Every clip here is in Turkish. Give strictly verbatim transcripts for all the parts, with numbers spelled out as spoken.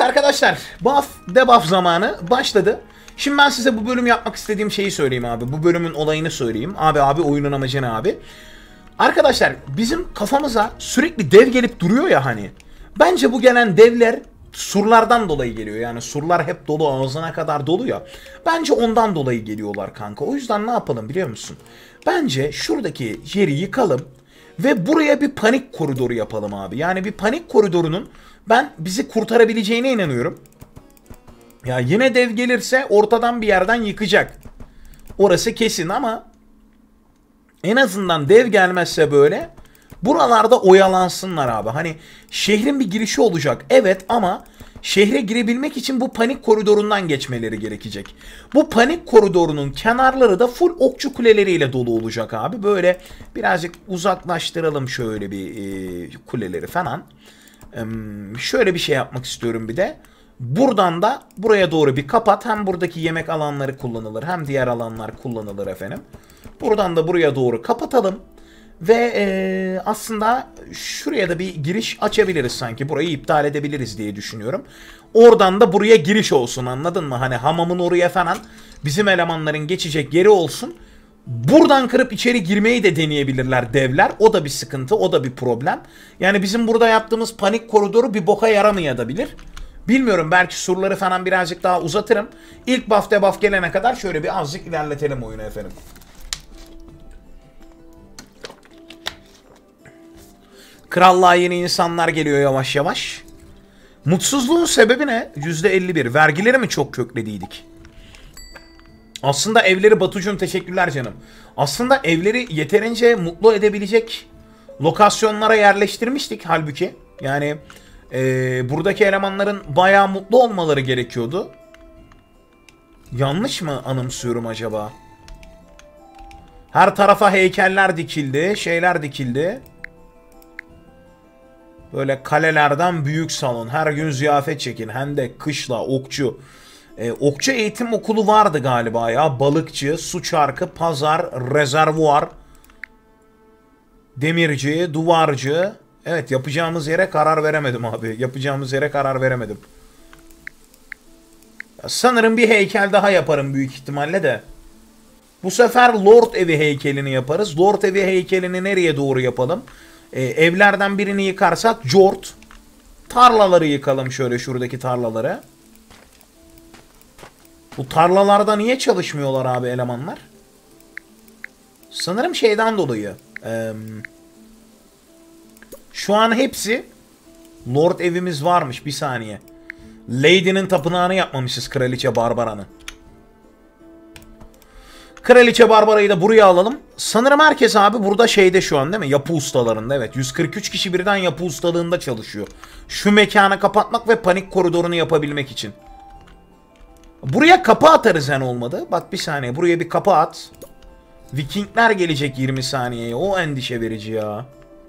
arkadaşlar, buff debuff zamanı başladı. Şimdi ben size bu bölüm yapmak istediğim şeyi söyleyeyim abi. Bu bölümün olayını söyleyeyim. Abi abi oyunun amacı ne abi? Arkadaşlar bizim kafamıza sürekli dev gelip duruyor ya hani. Bence bu gelen devler surlardan dolayı geliyor. Yani surlar hep dolu, ağzına kadar dolu ya. Bence ondan dolayı geliyorlar kanka. O yüzden ne yapalım biliyor musun? Bence şuradaki yeri yıkalım ve buraya bir panik koridoru yapalım abi. Yani bir panik koridorunun ben bizi kurtarabileceğine inanıyorum. Ya yine dev gelirse ortadan bir yerden yıkacak. Orası kesin ama en azından dev gelmezse böyle buralarda oyalansınlar abi. Hani şehrin bir girişi olacak. Evet ama şehre girebilmek için bu panik koridorundan geçmeleri gerekecek. Bu panik koridorunun kenarları da full okçu kuleleriyle dolu olacak abi. Böyle birazcık uzaklaştıralım şöyle bir e, kuleleri falan. E, şöyle bir şey yapmak istiyorum bir de. Buradan da buraya doğru bir kapat. Hem buradaki yemek alanları kullanılır hem diğer alanlar kullanılır efendim. Buradan da buraya doğru kapatalım. Ve e, aslında şuraya da bir giriş açabiliriz sanki. Burayı iptal edebiliriz diye düşünüyorum. Oradan da buraya giriş olsun, anladın mı? Hani hamamın oraya falan bizim elemanların geçecek yeri olsun. Buradan kırıp içeri girmeyi de deneyebilirler devler. O da bir sıkıntı, o da bir problem. Yani bizim burada yaptığımız panik koridoru bir boka yaramayabilir. Bilmiyorum, belki surları falan birazcık daha uzatırım. İlk buff debuff gelene kadar şöyle bir azıcık ilerletelim oyunu efendim. Krallığa yeni insanlar geliyor yavaş yavaş. Mutsuzluğun sebebi ne? yüzde elli bir. Vergileri mi çok köklediydik? Aslında evleri Batucuğum teşekkürler canım. Aslında evleri yeterince mutlu edebilecek lokasyonlara yerleştirmiştik halbuki. Yani e, buradaki elemanların bayağı mutlu olmaları gerekiyordu. Yanlış mı anımsıyorum acaba? Her tarafa heykeller dikildi, şeyler dikildi. Böyle kalelerden büyük salon. Her gün ziyafet çekin. Hendek, kışla, okçu. Ee, okçu eğitim okulu vardı galiba ya. Balıkçı, su çarkı, pazar, rezervuar. Demirci, duvarcı. Evet, yapacağımız yere karar veremedim abi. Yapacağımız yere karar veremedim. Ya, sanırım bir heykel daha yaparım büyük ihtimalle de. Bu sefer Lord evi heykelini yaparız. Lord evi heykelini nereye doğru yapalım? Ee, evlerden birini yıkarsak Jort. Tarlaları yıkalım şöyle, şuradaki tarlaları. Bu tarlalarda niye çalışmıyorlar abi elemanlar? Sanırım şeyden dolayı. Ee, şu an hepsi Lord evimiz varmış, bir saniye. Lady'nin tapınağını yapmamışız, Kraliçe Barbara'nın. Kraliçe Barbara'yı da buraya alalım. Sanırım herkes abi burada şeyde şu an değil mi? Yapı ustalarında, evet. yüz kırk üç kişi birden yapı ustalığında çalışıyor. Şu mekanı kapatmak ve panik koridorunu yapabilmek için. Buraya kapı atarız en olmadı. Bak bir saniye, buraya bir kapı at. Vikingler gelecek yirmi saniyeye. O endişe verici ya.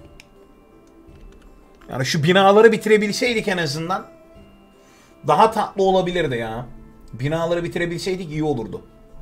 Yani şu binaları bitirebilseydik en azından daha tatlı olabilirdi ya. Binaları bitirebilseydik iyi olurdu.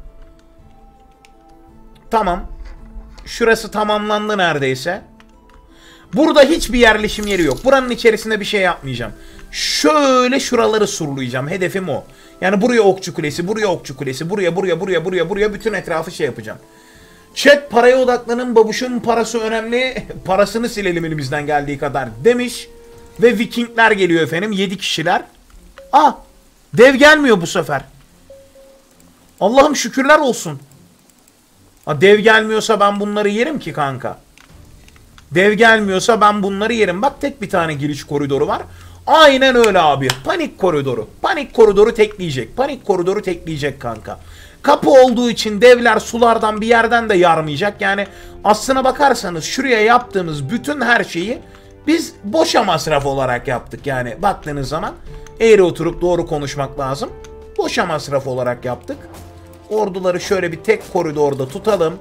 Tamam. Şurası tamamlandı neredeyse. Burada hiçbir yerleşim yeri yok. Buranın içerisinde bir şey yapmayacağım. Şöyle şuraları surlayacağım. Hedefim o. Yani buraya okçu kulesi, buraya okçu kulesi, buraya, buraya, buraya, buraya, buraya bütün etrafı şey yapacağım. Chat paraya odaklanın, babuşun parası önemli. Parasını silelim elimizden geldiği kadar demiş. Ve Vikingler geliyor efendim. yedi kişiler. Ah! Dev gelmiyor bu sefer. Allah'ım şükürler olsun. Ha, dev gelmiyorsa ben bunları yerim ki kanka. Dev gelmiyorsa ben bunları yerim. Bak, tek bir tane giriş koridoru var. Aynen öyle abi. Panik koridoru. Panik koridoru tekleyecek. Panik koridoru tekleyecek kanka. Kapı olduğu için devler sulardan bir yerden de yarmayacak. Yani aslına bakarsanız şuraya yaptığımız bütün her şeyi biz boşa masraf olarak yaptık. Yani baktığınız zaman eğri oturup doğru konuşmak lazım. Boşa masraf olarak yaptık. Orduları şöyle bir tek koridorda tutalım.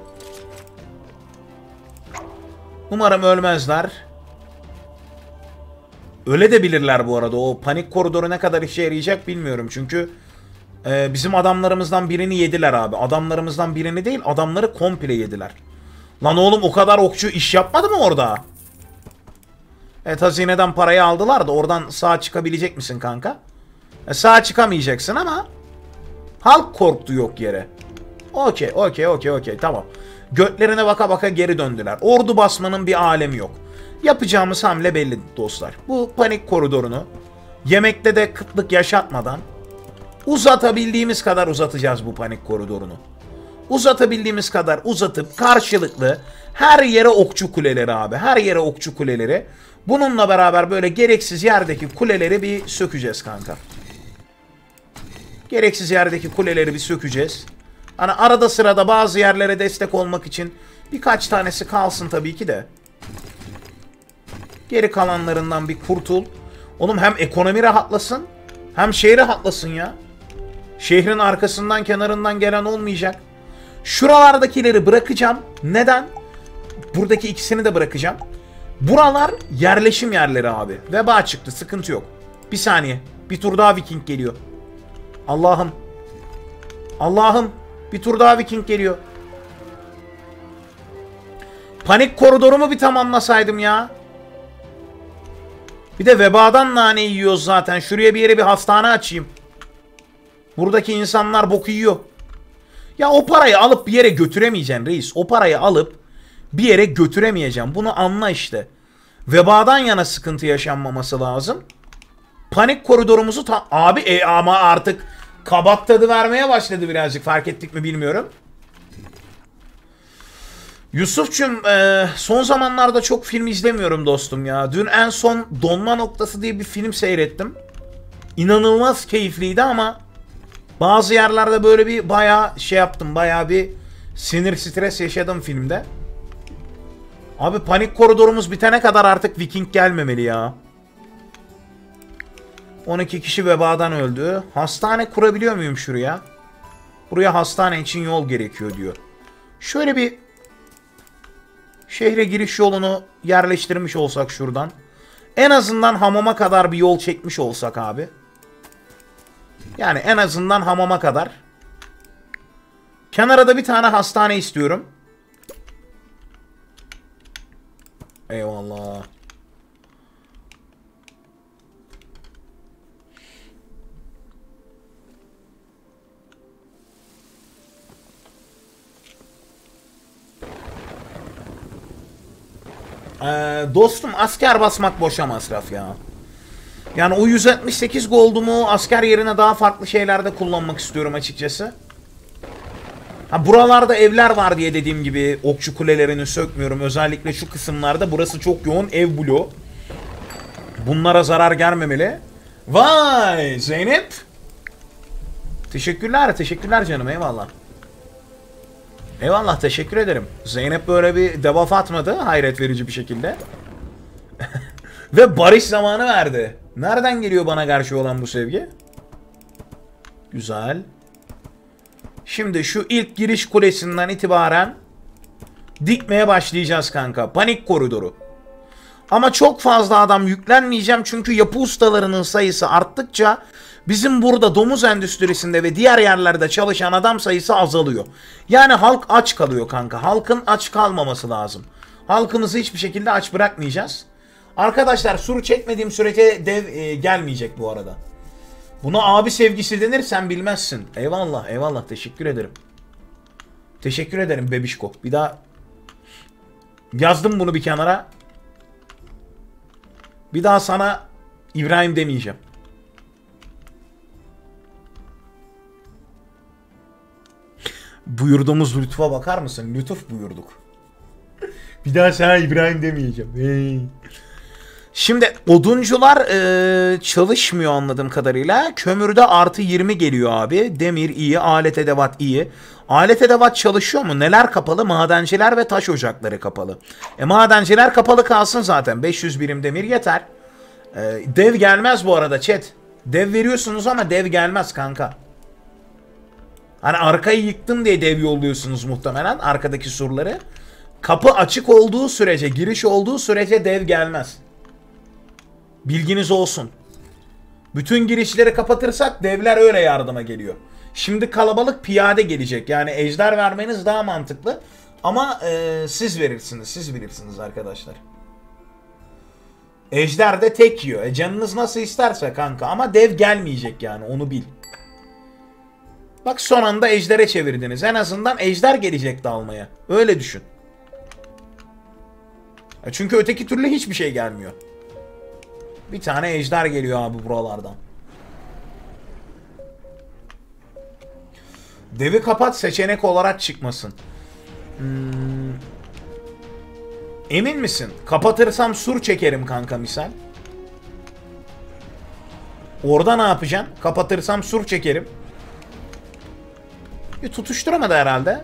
Umarım ölmezler. Öyle de bilirler bu arada. O panik koridoru ne kadar işe yarayacak bilmiyorum. Çünkü e, bizim adamlarımızdan birini yediler abi. Adamlarımızdan birini değil, adamları komple yediler. Lan oğlum, o kadar okçu iş yapmadı mı orada? Evet, hazineden parayı aldılar da oradan sağ çıkabilecek misin kanka? E, sağa çıkamayacaksın ama halk korktu yok yere. Okey, okey, okey, okey, tamam. Götlerine baka baka geri döndüler. Ordu basmanın bir alemi yok. Yapacağımız hamle belli dostlar. Bu panik koridorunu yemekte de kıtlık yaşatmadan uzatabildiğimiz kadar uzatacağız bu panik koridorunu. Uzatabildiğimiz kadar uzatıp karşılıklı her yere okçu kuleleri abi. Her yere okçu kuleleri. Bununla beraber böyle gereksiz yerdeki kuleleri bir sökeceğiz kanka. Gereksiz yerdeki kuleleri bir sökeceğiz. Hani arada sırada bazı yerlere destek olmak için birkaç tanesi kalsın tabii ki de. Geri kalanlarından bir kurtul. Oğlum hem ekonomi rahatlasın hem şehir rahatlasın ya. Şehrin arkasından kenarından gelen olmayacak. Şuralardakileri bırakacağım. Neden? Buradaki ikisini de bırakacağım. Buralar yerleşim yerleri abi. Veba çıktı, sıkıntı yok. Bir saniye. Bir tur daha Viking geliyor. Allah'ım. Allah'ım. Bir tur daha Viking geliyor. Panik koridorumu bir tamamlasaydım ya. Bir de vebadan nane yiyoruz zaten. Şuraya bir yere bir hastane açayım. Buradaki insanlar boku yiyor. Ya o parayı alıp bir yere götüremeyeceksin reis. O parayı alıp bir yere götüremeyeceğim. Bunu anla işte. Vebadan yana sıkıntı yaşanmaması lazım. Panik koridorumuzu ta... Abi e, ama artık kabak tadı vermeye başladı birazcık. Fark ettik mi bilmiyorum. Yusuf'cum e, son zamanlarda çok film izlemiyorum dostum ya. Dün en son Donma Noktası diye bir film seyrettim. İnanılmaz keyifliydi ama bazı yerlerde böyle bir bayağı şey yaptım. Bayağı bir sinir stres yaşadım filmde. Abi panik koridorumuz bitene kadar artık Viking gelmemeli ya. on iki kişi vebadan öldü. Hastane kurabiliyor muyum şuraya? Buraya hastane için yol gerekiyor diyor. Şöyle bir şehre giriş yolunu yerleştirmiş olsak şuradan. En azından hamama kadar bir yol çekmiş olsak abi. Yani en azından hamama kadar. Kenara da bir tane hastane istiyorum. Eyvallah. Ee, dostum asker basmak boşa masraf ya. Yani o yüz altmış sekiz goldumu asker yerine daha farklı şeylerde kullanmak istiyorum açıkçası. Ha buralarda evler var diye dediğim gibi okçu kulelerini sökmüyorum. Özellikle şu kısımlarda burası çok yoğun ev bloğu. Bunlara zarar gelmemeli. Vay Zeynep. Teşekkürler teşekkürler canım eyvallah. Eyvallah teşekkür ederim. Zeynep böyle bir debuff atmadı hayret verici bir şekilde. Ve barış zamanı verdi. Nereden geliyor bana karşı olan bu sevgi? Güzel. Şimdi şu ilk giriş kulesinden itibaren dikmeye başlayacağız kanka. Panik koridoru. Ama çok fazla adam yüklenmeyeceğim çünkü yapı ustalarının sayısı arttıkça bizim burada domuz endüstrisinde ve diğer yerlerde çalışan adam sayısı azalıyor. Yani halk aç kalıyor kanka. Halkın aç kalmaması lazım. Halkımızı hiçbir şekilde aç bırakmayacağız. Arkadaşlar sur çekmediğim sürece dev e, gelmeyecek bu arada. Buna abi sevgisi denir sen bilmezsin. Eyvallah eyvallah teşekkür ederim. Teşekkür ederim bebişko. Bir daha yazdım bunu bir kenara. Bir daha sana İbrahim demeyeceğim. Buyurduğumuz lütfa bakar mısın? Lütuf buyurduk. Bir daha sana İbrahim demeyeceğim. Hey. Şimdi oduncular e, çalışmıyor anladığım kadarıyla. Kömürde artı yirmi geliyor abi. Demir iyi, alet edevat iyi. Alet edevat çalışıyor mu? Neler kapalı? Madenciler ve taş ocakları kapalı. E madenciler kapalı kalsın zaten. beş yüz birim demir yeter. E, dev gelmez bu arada chat. Dev veriyorsunuz ama dev gelmez kanka. Hani arkayı yıktım diye dev yolluyorsunuz muhtemelen arkadaki surları. Kapı açık olduğu sürece, giriş olduğu sürece dev gelmez. Bilginiz olsun. Bütün girişleri kapatırsak devler öyle yardıma geliyor. Şimdi kalabalık piyade gelecek. Yani ejder vermeniz daha mantıklı. Ama e, siz verirsiniz. Siz bilirsiniz arkadaşlar. Ejder de tek yiyor. E canınız nasıl isterse kanka ama dev gelmeyecek yani, onu bil. Bak son anda ejdere çevirdiniz. En azından ejder gelecekti almaya. Öyle düşün. Çünkü öteki türlü hiçbir şey gelmiyor. Bir tane ejder geliyor abi buralardan. Devi kapat, seçenek olarak çıkmasın. Hmm. Emin misin? Kapatırsam sur çekerim kanka misal. Orada ne yapacaksın? Kapatırsam sur çekerim. Bir tutuşturamadı herhalde.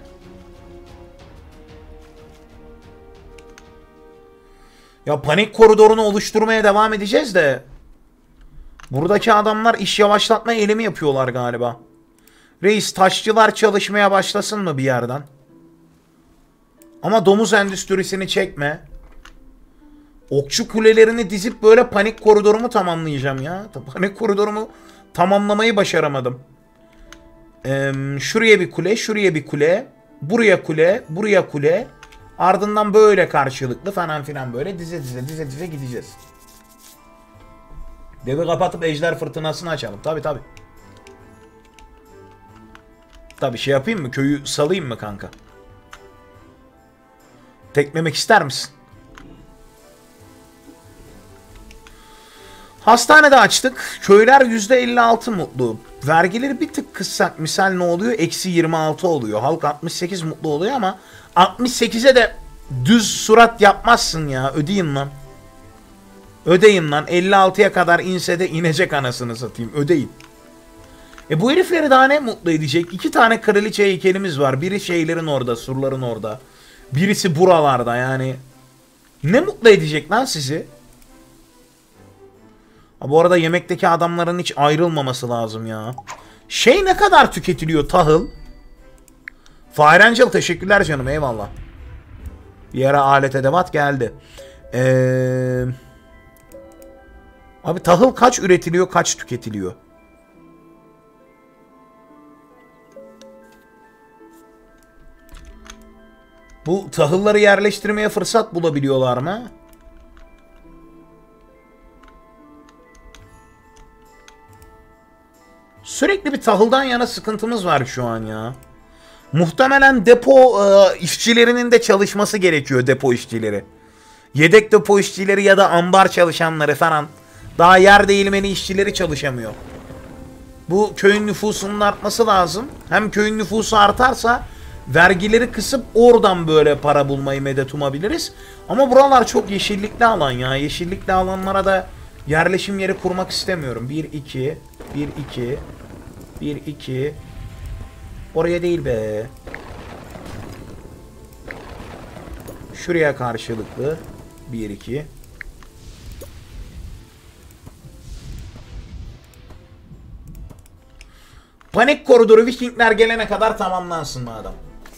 Ya panik koridorunu oluşturmaya devam edeceğiz de. Buradaki adamlar iş yavaşlatma eylemi yapıyorlar galiba. Reis, taşçılar çalışmaya başlasın mı bir yerden? Ama domuz endüstrisini çekme. Okçu kulelerini dizip böyle panik koridorumu tamamlayacağım ya. Panik koridorumu tamamlamayı başaramadım. Ee, şuraya bir kule, şuraya bir kule. Buraya kule, buraya kule. Ardından böyle karşılıklı falan filan böyle dize dize dize dize gideceğiz. Devi kapatıp ejder fırtınasını açalım. Tabi tabi. Tabi şey yapayım mı? Köyü salayım mı kanka? Teklemek ister misin? Hastanede açtık. Köyler yüzde elli altı mutlu. Vergileri bir tık kıssak misal ne oluyor? Eksi yirmi altı oluyor. Halk altmış sekiz mutlu oluyor ama altmış sekize de düz surat yapmazsın ya. Ödeyin lan. Ödeyin lan. elli altıya kadar inse de inecek anasını satayım. Ödeyin. E bu herifleri daha ne mutlu edecek? İki tane kraliçe heykelimiz var. Biri şeylerin orada, surların orada. Birisi buralarda yani. Ne mutlu edecek lan sizi? Ha, bu arada yemekteki adamların hiç ayrılmaması lazım ya. Şey ne kadar tüketiliyor tahıl? Fire Angel teşekkürler canım, eyvallah. Bir ara alet edevat geldi. Ee... Abi tahıl kaç üretiliyor, kaç tüketiliyor? Bu tahılları yerleştirmeye fırsat bulabiliyorlar mı? Sürekli bir tahıldan yana sıkıntımız var şu an ya. Muhtemelen depo e, işçilerinin de çalışması gerekiyor, depo işçileri. Yedek depo işçileri ya da ambar çalışanları falan. Daha yer değirmeni işçileri çalışamıyor. Bu köyün nüfusunun artması lazım. Hem köyün nüfusu artarsa vergileri kısıp oradan böyle para bulmayı medet umabiliriz. Ama buralar çok yeşillikli alan ya. Yeşillikli alanlara da yerleşim yeri kurmak istemiyorum. bir iki bir iki bir iki Oraya değil be. Şuraya karşılıklı bir iki. Panik koridoru Vikingler gelene kadar tamamlansın madem.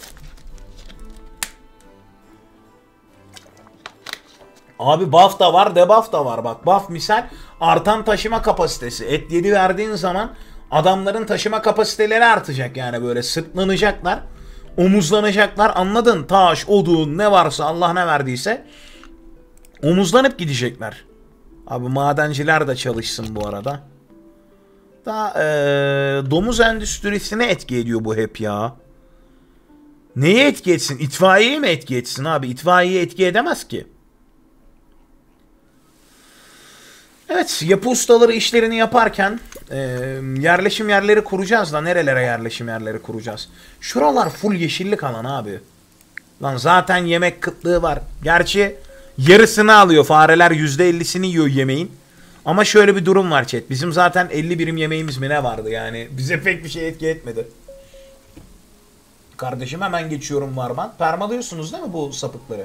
Abi buff da var, debuff da var. Bak buff misal artan taşıma kapasitesi. Et yedi verdiğin zaman adamların taşıma kapasiteleri artacak yani, böyle sırtlanacaklar. Omuzlanacaklar, anladın? Taş, odun ne varsa Allah ne verdiyse omuzlanıp gidecekler. Abi madenciler de çalışsın bu arada. Da ee, domuz endüstrisine etki ediyor bu hep ya. Neye etki etsin? İtfaiyeye mi etki etsin abi? İtfaiye etki edemez ki. Evet, yapı ustaları işlerini yaparken e, yerleşim yerleri kuracağız da nerelere yerleşim yerleri kuracağız? Şuralar full yeşillik alan abi. Lan zaten yemek kıtlığı var. Gerçi yarısını alıyor. Fareler yüzde ellisini yiyor yemeğin. Ama şöyle bir durum var chat. Bizim zaten elli birim yemeğimiz mi ne vardı yani. Bize pek bir şey etki etmedi. Kardeşim hemen geçiyorum Varman. Permalıyorsunuz değil mi bu sapıkları?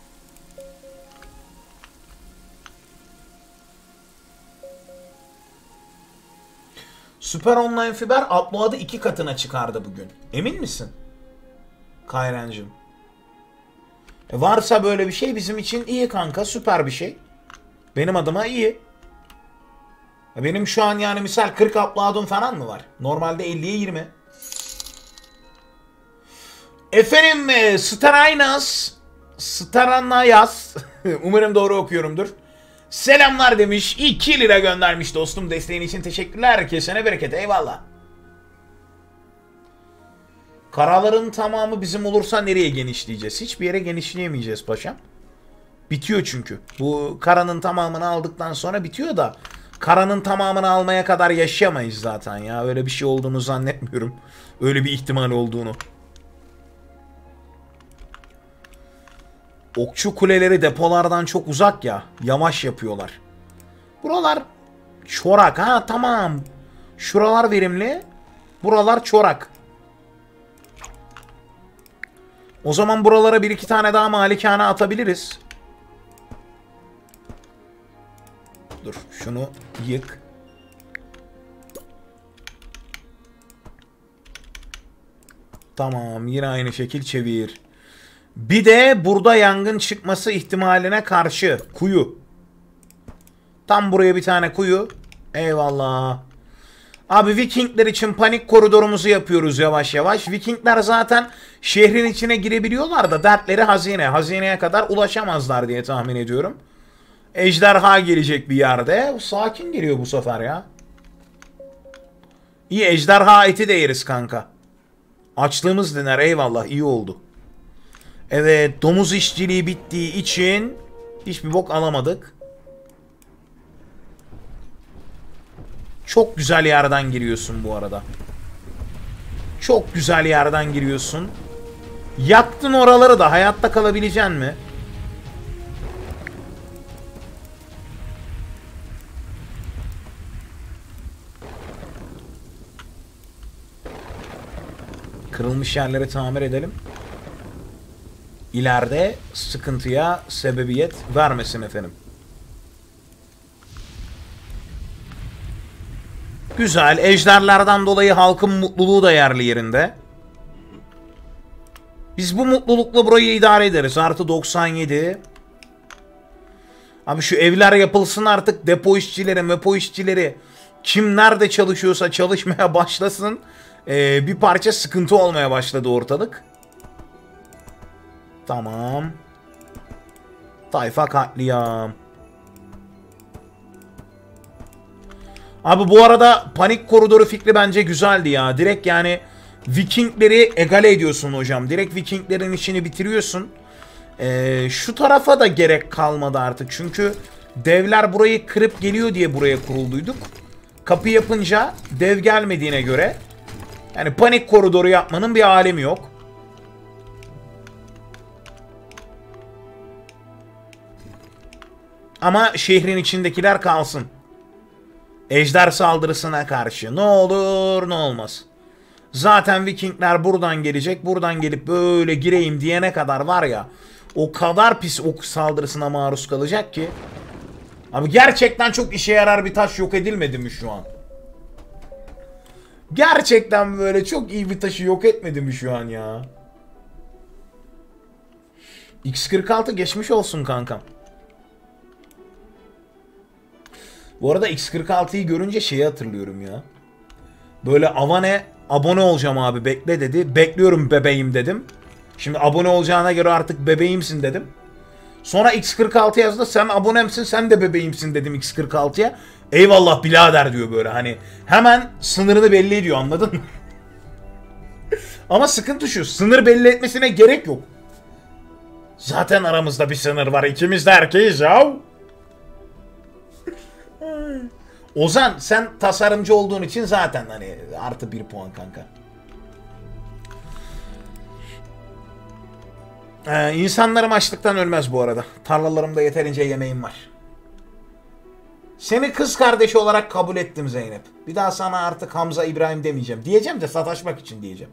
Süper Online Fiber upload'ı iki katına çıkardı bugün. Emin misin? Kayrancığım. E varsa böyle bir şey bizim için iyi kanka. Süper bir şey. Benim adıma iyi. E benim şu an yani misal kırk upload'um falan mı var? Normalde elliye yirmi. Efendim Starainas Staranayas umarım doğru okuyorumdur. Selamlar demiş. iki lira göndermiş dostum. Desteğin için teşekkürler. Kesene bereket. Eyvallah. Karaların tamamı bizim olursa nereye genişleyeceğiz? Hiçbir yere genişleyemeyeceğiz paşam. Bitiyor çünkü. Bu karanın tamamını aldıktan sonra bitiyor da karanın tamamını almaya kadar yaşayamayız zaten ya. Öyle bir şey olduğunu zannetmiyorum. Öyle bir ihtimal olduğunu. Okçu kuleleri depolardan çok uzak ya. Yavaş yapıyorlar. Buralar çorak. Ha tamam. Şuralar verimli. Buralar çorak. O zaman buralara bir iki tane daha malikane atabiliriz. Dur şunu yık. Tamam yine aynı şekil çevir. Bir de burada yangın çıkması ihtimaline karşı kuyu. Tam buraya bir tane kuyu. Eyvallah. Abi Vikingler için panik koridorumuzu yapıyoruz yavaş yavaş. Vikingler zaten şehrin içine girebiliyorlar da dertleri hazine. Hazineye kadar ulaşamazlar diye tahmin ediyorum. Ejderha gelecek bir yerde. Sakin geliyor bu sefer ya. İyi ejderha eti de yeriz kanka. Açlığımız diner eyvallah iyi oldu. Evet domuz işçiliği bittiği için hiçbir bok alamadık. Çok güzel yerden giriyorsun bu arada. Çok güzel yerden giriyorsun. Yaktın oraları da hayatta kalabileceksin mi? Kırılmış yerleri tamir edelim. İleride sıkıntıya sebebiyet vermesin efendim. Güzel. Ejderlerden dolayı halkın mutluluğu da yerli yerinde. Biz bu mutlulukla burayı idare ederiz. Artı doksan yedi. Abi şu evler yapılsın artık. Depo işçileri, mepo işçileri. Kim nerede çalışıyorsa çalışmaya başlasın. Ee, bir parça sıkıntı olmaya başladı ortalık. Tamam. Tayfa katliam. Abi bu arada panik koridoru fikri bence güzeldi ya. Direkt yani Vikingleri egale ediyorsun hocam. Direkt Vikinglerin işini bitiriyorsun. Ee, şu tarafa da gerek kalmadı artık. Çünkü devler burayı kırıp geliyor diye buraya kurulduyduk. Kapı yapınca dev gelmediğine göre yani panik koridoru yapmanın bir alemi yok. Ama şehrin içindekiler kalsın. Ejder saldırısına karşı ne olur ne olmaz. Zaten Vikingler buradan gelecek. Buradan gelip böyle gireyim diyene kadar var ya. O kadar pis ok saldırısına maruz kalacak ki. Abi gerçekten çok işe yarar bir taş yok edilmedi mi şu an? Gerçekten böyle çok iyi bir taşı yok etmedi mi şu an ya? X kırk altı geçmiş olsun kankam. Bu arada X kırk altıyı görünce şeyi hatırlıyorum ya. Böyle Avane abone olacağım abi bekle dedi. Bekliyorum bebeğim dedim. Şimdi abone olacağına göre artık bebeğimsin dedim. Sonra X kırk altı yazdı. Sen abonemsin sen de bebeğimsin dedim X kırk altıya. Eyvallah birader diyor böyle hani. Hemen sınırını belli ediyor anladın mı? Ama sıkıntı şu. Sınır belli etmesine gerek yok. Zaten aramızda bir sınır var. İkimiz de erkeğiz ya. Ozan sen tasarımcı olduğun için zaten hani artı bir puan kanka. Ee, insanlarım açlıktan ölmez bu arada. Tarlalarımda yeterince yemeğim var. Seni kız kardeşi olarak kabul ettim Zeynep. Bir daha sana artık Hamza İbrahim demeyeceğim. Diyeceğim de sataşmak için diyeceğim.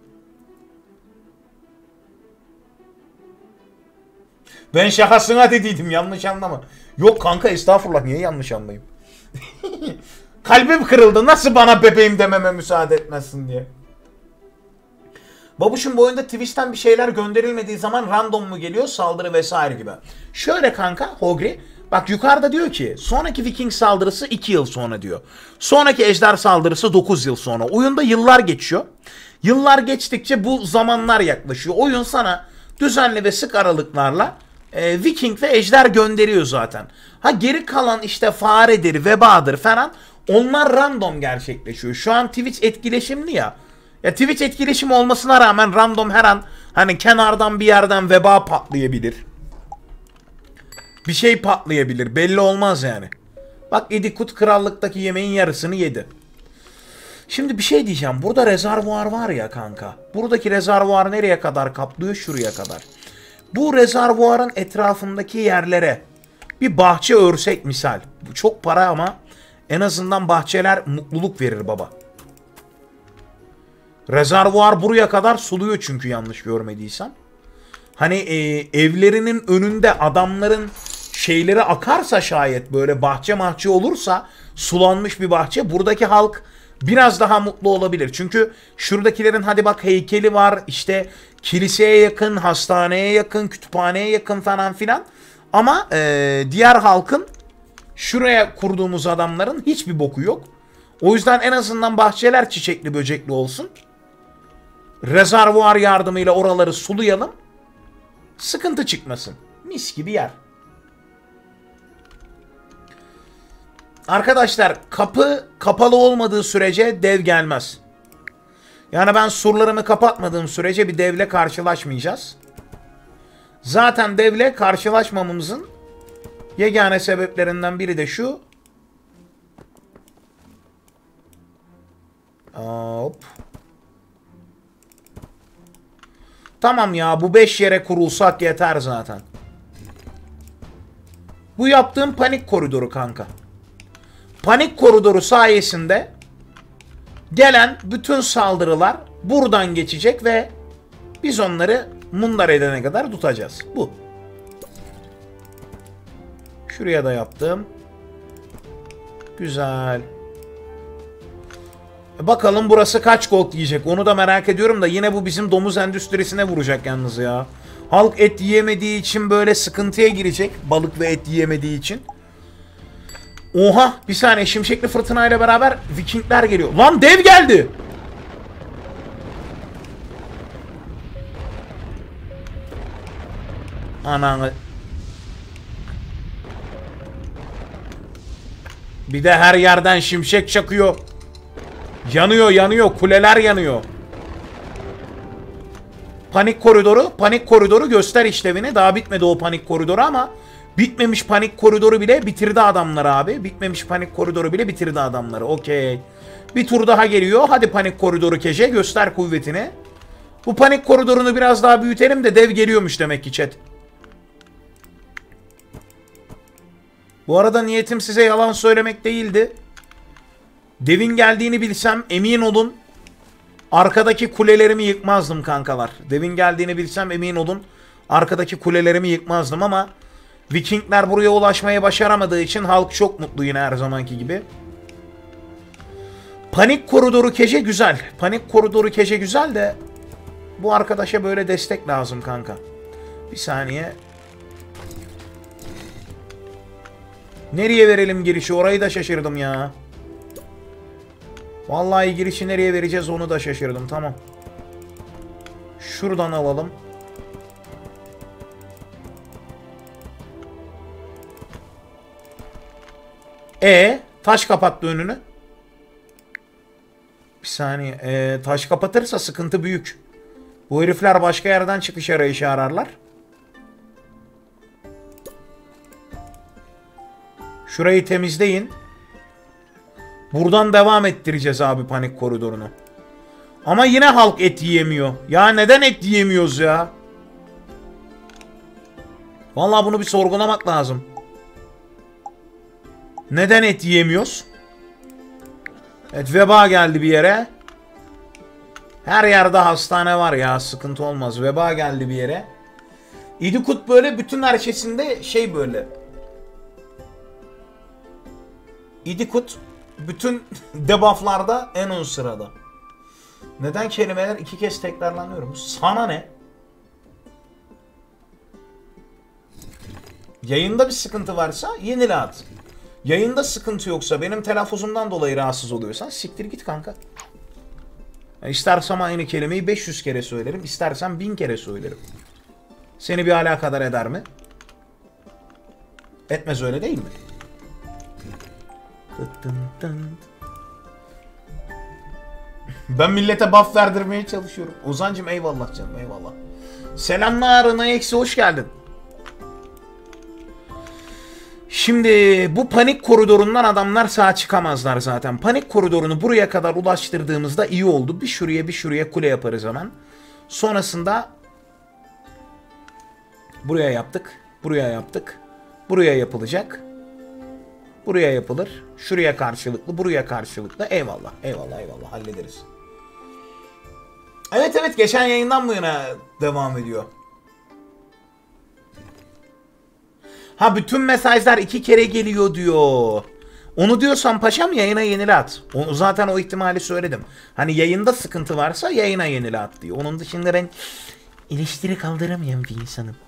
Ben şakasına dediydim yanlış anlama. Yok kanka estağfurullah niye yanlış anlayayım. Kalbim kırıldı. Nasıl bana bebeğim dememe müsaade etmezsin diye. Babuş'un bu oyunda Twitch'ten bir şeyler gönderilmediği zaman random mu geliyor? Saldırı vesaire gibi. Şöyle kanka Hogri. Bak yukarıda diyor ki sonraki Viking saldırısı iki yıl sonra diyor. Sonraki ejder saldırısı dokuz yıl sonra. Oyunda yıllar geçiyor. Yıllar geçtikçe bu zamanlar yaklaşıyor. Oyun sana düzenli ve sık aralıklarla e, Viking ve ejder gönderiyor zaten. Ha geri kalan işte faredir, vebadır falan, onlar random gerçekleşiyor. Şu an Twitch etkileşimli ya. Ya Twitch etkileşimi olmasına rağmen random her an hani kenardan bir yerden veba patlayabilir. Bir şey patlayabilir. Belli olmaz yani. Bak Idikut krallıktaki yemeğin yarısını yedi. Şimdi bir şey diyeceğim. Burada rezervuar var ya kanka. Buradaki rezervuar nereye kadar kaplıyor? Şuraya kadar. Bu rezervuarın etrafındaki yerlere bir bahçe örsek misal. Bu çok para ama en azından bahçeler mutluluk verir baba. Rezervuar buraya kadar suluyor çünkü, yanlış görmediysem. Hani e, evlerinin önünde adamların şeyleri akarsa, şayet böyle bahçe mahçe olursa, sulanmış bir bahçe, buradaki halk biraz daha mutlu olabilir. Çünkü şuradakilerin hadi bak heykeli var, işte kiliseye yakın, hastaneye yakın, kütüphaneye yakın falan filan. Ama e, diğer halkın, şuraya kurduğumuz adamların hiçbir boku yok. O yüzden en azından bahçeler çiçekli böcekli olsun. Rezervuar yardımıyla oraları sulayalım. Sıkıntı çıkmasın. Mis gibi yer. Arkadaşlar kapı kapalı olmadığı sürece dev gelmez. Yani ben surlarımı kapatmadığım sürece bir devle karşılaşmayacağız. Zaten devle karşılaşmamamızın yegane sebeplerinden biri de şu. Hop. Tamam ya, bu beş yere kurulsak yeter zaten. Bu yaptığım panik koridoru kanka. Panik koridoru sayesinde gelen bütün saldırılar buradan geçecek ve biz onları mundar edene kadar tutacağız. Bu. Şuraya da yaptım. Güzel. Bakalım burası kaç gold yiyecek, onu da merak ediyorum da yine bu bizim domuz endüstrisine vuracak yalnız ya. Halk et yiyemediği için böyle sıkıntıya girecek, balık ve et yiyemediği için. Oha, bir saniye, şimşekli fırtınayla beraber Vikingler geliyor. Lan dev geldi. Ananı. Bir de her yerden şimşek çakıyor. Yanıyor yanıyor, kuleler yanıyor. Panik koridoru, panik koridoru göster işlevini. Daha bitmedi o panik koridoru ama bitmemiş panik koridoru bile bitirdi adamları abi. Bitmemiş panik koridoru bile bitirdi adamları. Okey. Bir tur daha geliyor. Hadi panik koridoru Kece, göster kuvvetini. Bu panik koridorunu biraz daha büyütelim de dev geliyormuş demek ki chat. Bu arada niyetim size yalan söylemek değildi. Devin geldiğini bilsem emin olun arkadaki kulelerimi yıkmazdım kankalar. Devin geldiğini bilsem emin olun arkadaki kulelerimi yıkmazdım ama Vikingler buraya ulaşmaya başaramadığı için halk çok mutlu yine her zamanki gibi. Panik koridoru Kece güzel. Panik koridoru Kece güzel de bu arkadaşa böyle destek lazım kanka. Bir saniye. Nereye verelim girişi? Orayı da şaşırdım ya. Vallahi girişi nereye vereceğiz onu da şaşırdım. Tamam. Şuradan alalım. E taş kapattı önünü. Bir saniye. E, taş kapatırsa sıkıntı büyük. Bu herifler başka yerden çıkış arayışı ararlar. Şurayı temizleyin. Buradan devam ettireceğiz abi panik koridorunu. Ama yine halk et yiyemiyor. Ya neden et yiyemiyoruz ya? Vallahi bunu bir sorgulamak lazım. Neden et yiyemiyoruz? Evet, veba geldi bir yere. Her yerde hastane var ya, sıkıntı olmaz. Veba geldi bir yere. Idikut böyle bütün her şeysinde şey böyle. Idikut bütün debufflarda en ön sırada. Neden kelimeler iki kez tekrarlanıyorum? Sana ne? Yayında bir sıkıntı varsa yenile at. Yayında sıkıntı yoksa, benim telaffuzumdan dolayı rahatsız oluyorsan siktir git kanka. Yani istersem aynı kelimeyi beş yüz kere söylerim, istersen bin kere söylerim. Seni bir alakadar eder mi? Etmez öyle değil mi? Ben millete buff verdirmeye çalışıyorum. Ozancım eyvallah canım, eyvallah. Selamlar Ana Eksi, hoş geldin. Şimdi bu panik koridorundan adamlar sağ çıkamazlar zaten. Panik koridorunu buraya kadar ulaştırdığımızda iyi oldu. Bir şuraya bir şuraya kule yaparız hemen. Sonrasında buraya yaptık. Buraya yaptık. Buraya yapılacak. Buraya yapılır. Şuraya karşılıklı, buraya karşılıklı. Eyvallah, eyvallah, eyvallah. Hallederiz. Evet evet, geçen yayından bu yana devam ediyor. Ha, bütün mesajlar iki kere geliyor diyor. Onu diyorsan paşam yayına yenile at. Onu, zaten o ihtimali söyledim. Hani yayında sıkıntı varsa yayına yenile at diyor. Onun dışında ben eleştiri kaldıramayan bir insanım.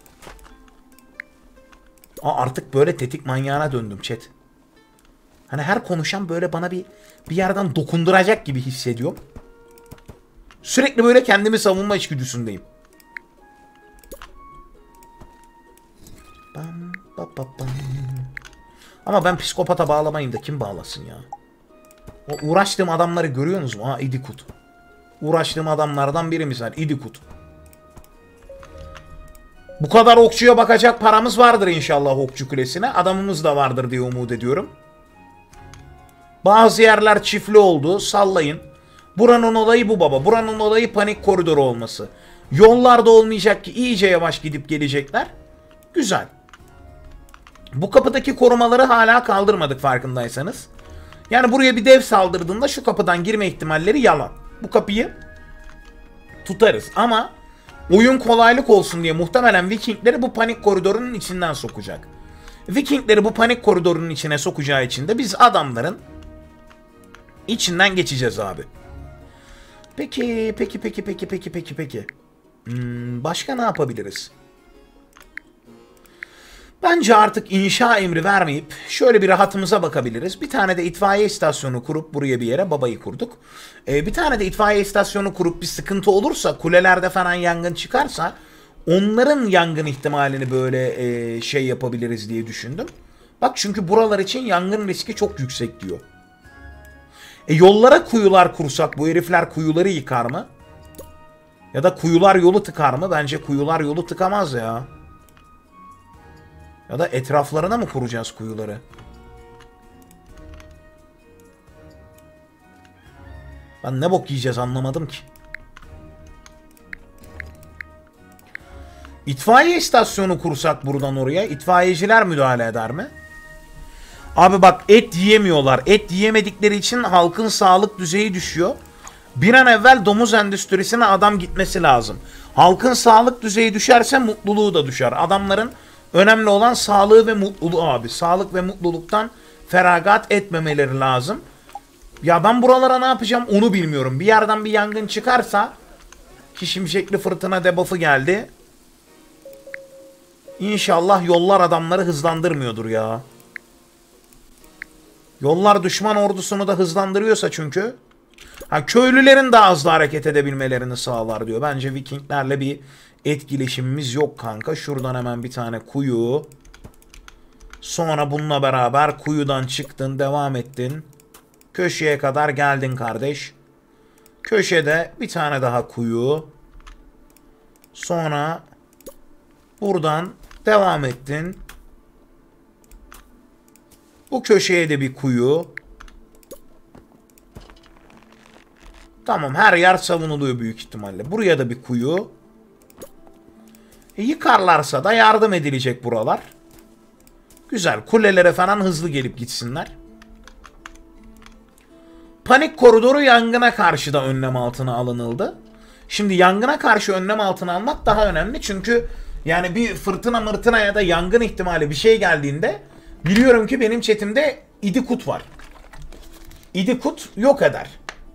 Aa, artık böyle tetik manyağına döndüm chat. Hani her konuşan böyle bana bir bir yerden dokunduracak gibi hissediyorum. Sürekli böyle kendimi savunma içgüdüsündeyim. Bam, ba, ba, bam. Ama ben psikopata bağlamayayım da kim bağlasın ya? O uğraştığım adamları görüyorsunuz mu? Ha, İdikut. Uğraştığım adamlardan biri misal İdikut. Bu kadar okçuya bakacak paramız vardır inşallah okçu kulesine. Adamımız da vardır diye umut ediyorum. Bazı yerler çiftli oldu. Sallayın. Buranın olayı bu baba. Buranın olayı panik koridoru olması. Yollarda olmayacak ki, iyice yavaş gidip gelecekler. Güzel. Bu kapıdaki korumaları hala kaldırmadık farkındaysanız. Yani buraya bir dev saldırdığında şu kapıdan girme ihtimalleri yalan. Bu kapıyı tutarız ama oyun kolaylık olsun diye muhtemelen Vikingleri bu panik koridorunun içinden sokacak. Vikingleri bu panik koridorunun içine sokacağı için de biz adamların içinden geçeceğiz abi. Peki, peki, peki, peki, peki, peki, peki. Hmm, başka ne yapabiliriz? Bence artık inşa emri vermeyip şöyle bir rahatımıza bakabiliriz. Bir tane de itfaiye istasyonu kurup buraya bir yere babayı kurduk. Ee, bir tane de itfaiye istasyonu kurup bir sıkıntı olursa, kulelerde falan yangın çıkarsa onların yangın ihtimalini böyle e, şey yapabiliriz diye düşündüm. Bak çünkü buralar için yangın riski çok yüksek diyor. E yollara kuyular kursak bu herifler kuyuları yıkar mı? Ya da kuyular yolu tıkar mı? Bence kuyular yolu tıkamaz ya. Ya da etraflarına mı kuracağız kuyuları? Ben ne bok yiyeceğiz anlamadım ki. İtfaiye istasyonu kursak buradan oraya, itfaiyeciler müdahale eder mi? Abi bak, et yiyemiyorlar. Et yiyemedikleri için halkın sağlık düzeyi düşüyor. Bir an evvel domuz endüstrisine adam gitmesi lazım. Halkın sağlık düzeyi düşerse mutluluğu da düşer. Adamların önemli olan sağlığı ve mutluluğu abi. Sağlık ve mutluluktan feragat etmemeleri lazım. Ya ben buralara ne yapacağım onu bilmiyorum. Bir yerden bir yangın çıkarsa, ki şimşekli fırtına debuff'ı geldi. İnşallah yollar adamları hızlandırmıyordur ya. Yollar düşman ordusunu da hızlandırıyorsa çünkü. Ha, köylülerin daha hızlı hareket edebilmelerini sağlar diyor. Bence Vikinglerle bir etkileşimimiz yok kanka. Şuradan hemen bir tane kuyu. Sonra bununla beraber kuyudan çıktın, devam ettin. Köşeye kadar geldin kardeş. Köşede bir tane daha kuyu. Sonra buradan devam ettin. Bu köşeye de bir kuyu. Tamam, her yer savunuluyor büyük ihtimalle. Buraya da bir kuyu. E, yıkarlarsa da yardım edilecek buralar. Güzel. Kulelere falan hızlı gelip gitsinler. Panik koridoru yangına karşı da önlem altına alınıldı. Şimdi yangına karşı önlem altına almak daha önemli. Çünkü yani bir fırtına mırtına ya da yangın ihtimali bir şey geldiğinde biliyorum ki benim chatimde İdikut var. İdikut yok eder.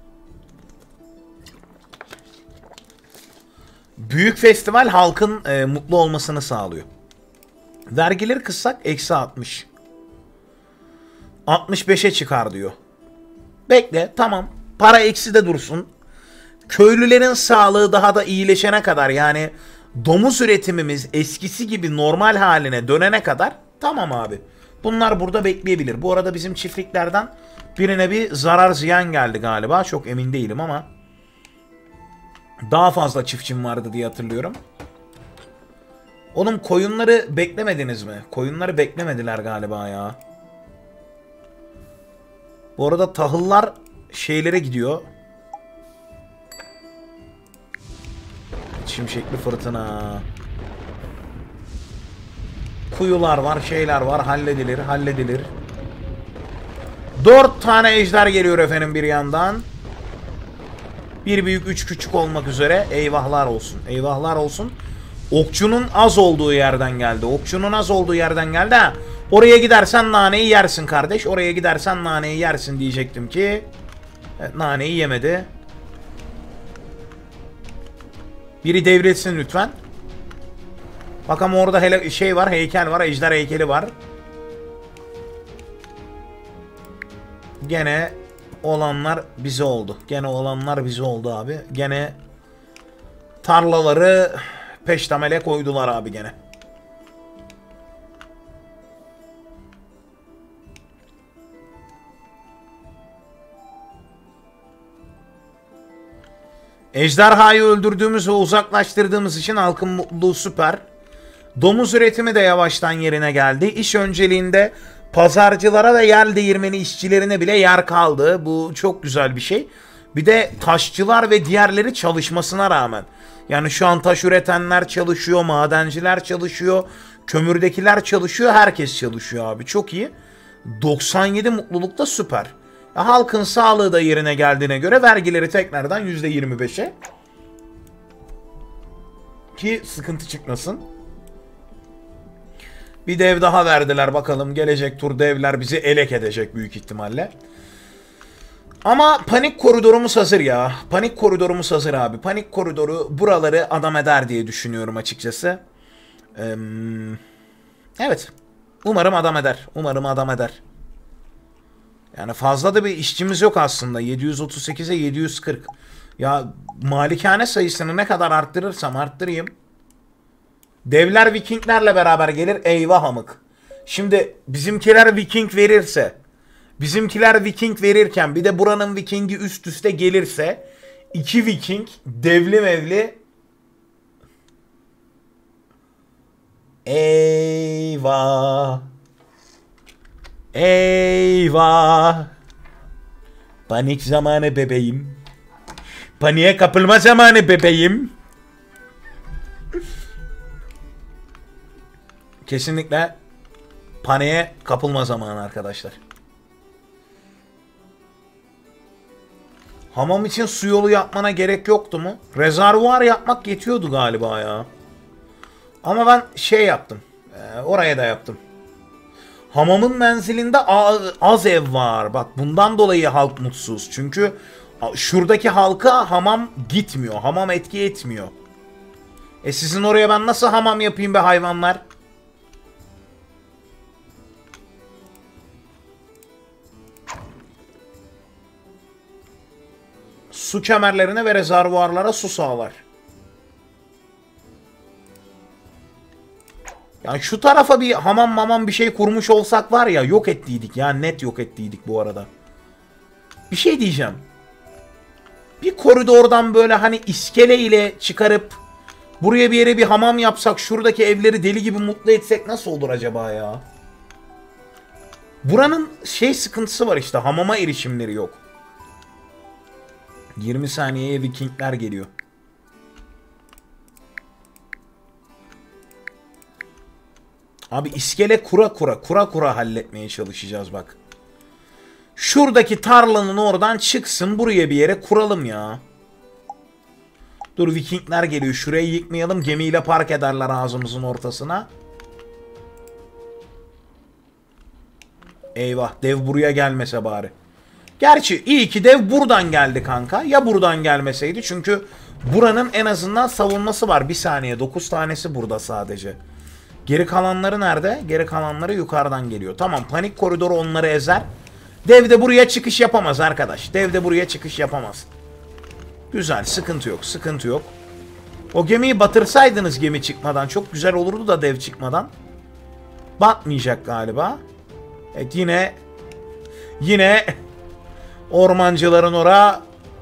Büyük festival halkın e, mutlu olmasını sağlıyor. Vergileri kıssak eksi altmış. altmış beşe çıkar diyor. Bekle, tamam. Para eksi de dursun. Köylülerin sağlığı daha da iyileşene kadar, yani domuz üretimimiz eskisi gibi normal haline dönene kadar Tamam abi. Bunlar burada bekleyebilir. Bu arada bizim çiftliklerden birine bir zarar ziyan geldi galiba. Çok emin değilim ama daha fazla çiftçim vardı diye hatırlıyorum. Oğlum koyunları beklemediniz mi? Koyunları beklemediler galiba ya. Bu arada tahıllar şeylere gidiyor. Şimşekli fırtına. Kuyular var, şeyler var. Halledilir, halledilir. Dört tane ejder geliyor efendim bir yandan. Bir büyük, üç küçük olmak üzere. Eyvahlar olsun, eyvahlar olsun. Okçunun az olduğu yerden geldi. Okçunun az olduğu yerden geldi ha. Oraya gidersen naneyi yersin kardeş. Oraya gidersen naneyi yersin diyecektim ki. Evet, naneyi yemedi. Biri devretsin lütfen. Bakalım orada hele şey var, heykel var, ejder heykeli var. Gene olanlar bize oldu. Gene olanlar bize oldu abi. Gene tarlaları peştemele koydular abi gene. Ejderhayı öldürdüğümüz ve uzaklaştırdığımız için halkın mutluluğu süper. Domuz üretimi de yavaştan yerine geldi. İş önceliğinde pazarcılara ve yer değirmeni işçilerine bile yer kaldı. Bu çok güzel bir şey. Bir de taşçılar ve diğerleri çalışmasına rağmen. Yani şu an taş üretenler çalışıyor, madenciler çalışıyor, kömürdekiler çalışıyor, herkes çalışıyor abi. Çok iyi. doksan yedi mutluluk da süper. Ya, halkın sağlığı da yerine geldiğine göre vergileri tekrardan yüzde yirmi beşe. Ki sıkıntı çıkmasın. Bir dev daha verdiler bakalım. Gelecek tur devler bizi elek edecek büyük ihtimalle. Ama panik koridorumuz hazır ya. Panik koridorumuz hazır abi. Panik koridoru buraları adam eder diye düşünüyorum açıkçası. Ee, evet. Umarım adam eder. Umarım adam eder. Yani fazla da bir işçimiz yok aslında. yedi yüz otuz sekize yedi yüz kırk. Ya malikane sayısını ne kadar arttırırsam arttırayım. Devler Vikinglerle beraber gelir. Eyvah amık. Şimdi bizimkiler Viking verirse, bizimkiler Viking verirken bir de buranın Vikingi üst üste gelirse, iki Viking devli mevli. Eyvah. Eyvah. Panik zamanı bebeğim. Paniğe kapılma zamanı bebeğim. Kesinlikle paniğe kapılma zamanı arkadaşlar. Hamam için su yolu yapmana gerek yoktu mu? Rezervuar yapmak yetiyordu galiba ya. Ama ben şey yaptım. E, oraya da yaptım. Hamamın menzilinde az ev var. Bak bundan dolayı halk mutsuz. Çünkü şuradaki halka hamam gitmiyor. Hamam etki etmiyor. E sizin oraya ben nasıl hamam yapayım be hayvanlar? Su kemerlerine ve rezervuarlara su sağlar. Yani şu tarafa bir hamam mamam bir şey kurmuş olsak var ya, yok ettiydik ya, net yok ettiydik bu arada. Bir şey diyeceğim. Bir koridordan böyle hani iskele ile çıkarıp buraya bir yere bir hamam yapsak, şuradaki evleri deli gibi mutlu etsek nasıl olur acaba ya? Buranın şey sıkıntısı var işte, hamama erişimleri yok. yirmi saniyeye Vikingler geliyor. Abi iskele kura kura kura kura halletmeye çalışacağız bak. Şuradaki tarlanın oradan çıksın, buraya bir yere kuralım ya. Dur, Vikingler geliyor, şurayı yıkmayalım, gemiyle park ederler ağzımızın ortasına. Eyvah, dev buraya gelmese bari. Gerçi iyi ki dev buradan geldi kanka. Ya buradan gelmeseydi, çünkü buranın en azından savunması var. Bir saniye, dokuz tanesi burada sadece. Geri kalanları nerede? Geri kalanları yukarıdan geliyor. Tamam, panik koridoru onları ezer. Dev de buraya çıkış yapamaz arkadaş. Dev de buraya çıkış yapamaz. Güzel, sıkıntı yok, sıkıntı yok. O gemiyi batırsaydınız gemi çıkmadan çok güzel olurdu da, dev çıkmadan. batmayacak galiba. Evet yine yine ormancıların ora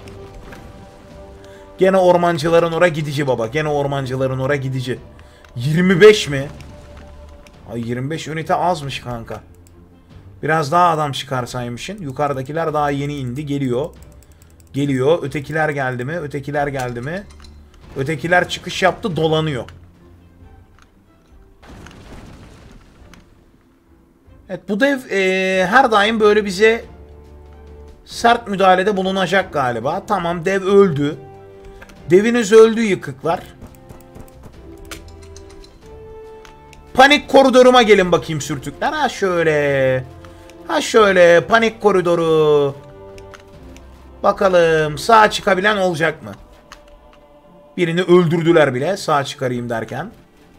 gene ormancıların ora gidici baba. Gene ormancıların ora gidici. yirmi beş mi? Ay yirmi beş ünite azmış kanka. Biraz daha adam çıkarsaymışsın. Yukarıdakiler daha yeni indi. Geliyor. Geliyor. Ötekiler geldi mi? Ötekiler geldi mi? Ötekiler çıkış yaptı. Dolanıyor. Evet bu dev e, her daim böyle bize sert müdahalede bulunacak galiba. Tamam dev öldü. Deviniz öldü yıkıklar. Panik koridoruma gelin bakayım sürtükler. Ha şöyle. Ha şöyle panik koridoru. Bakalım sağa çıkabilen olacak mı? Birini öldürdüler bile sağa çıkarayım derken.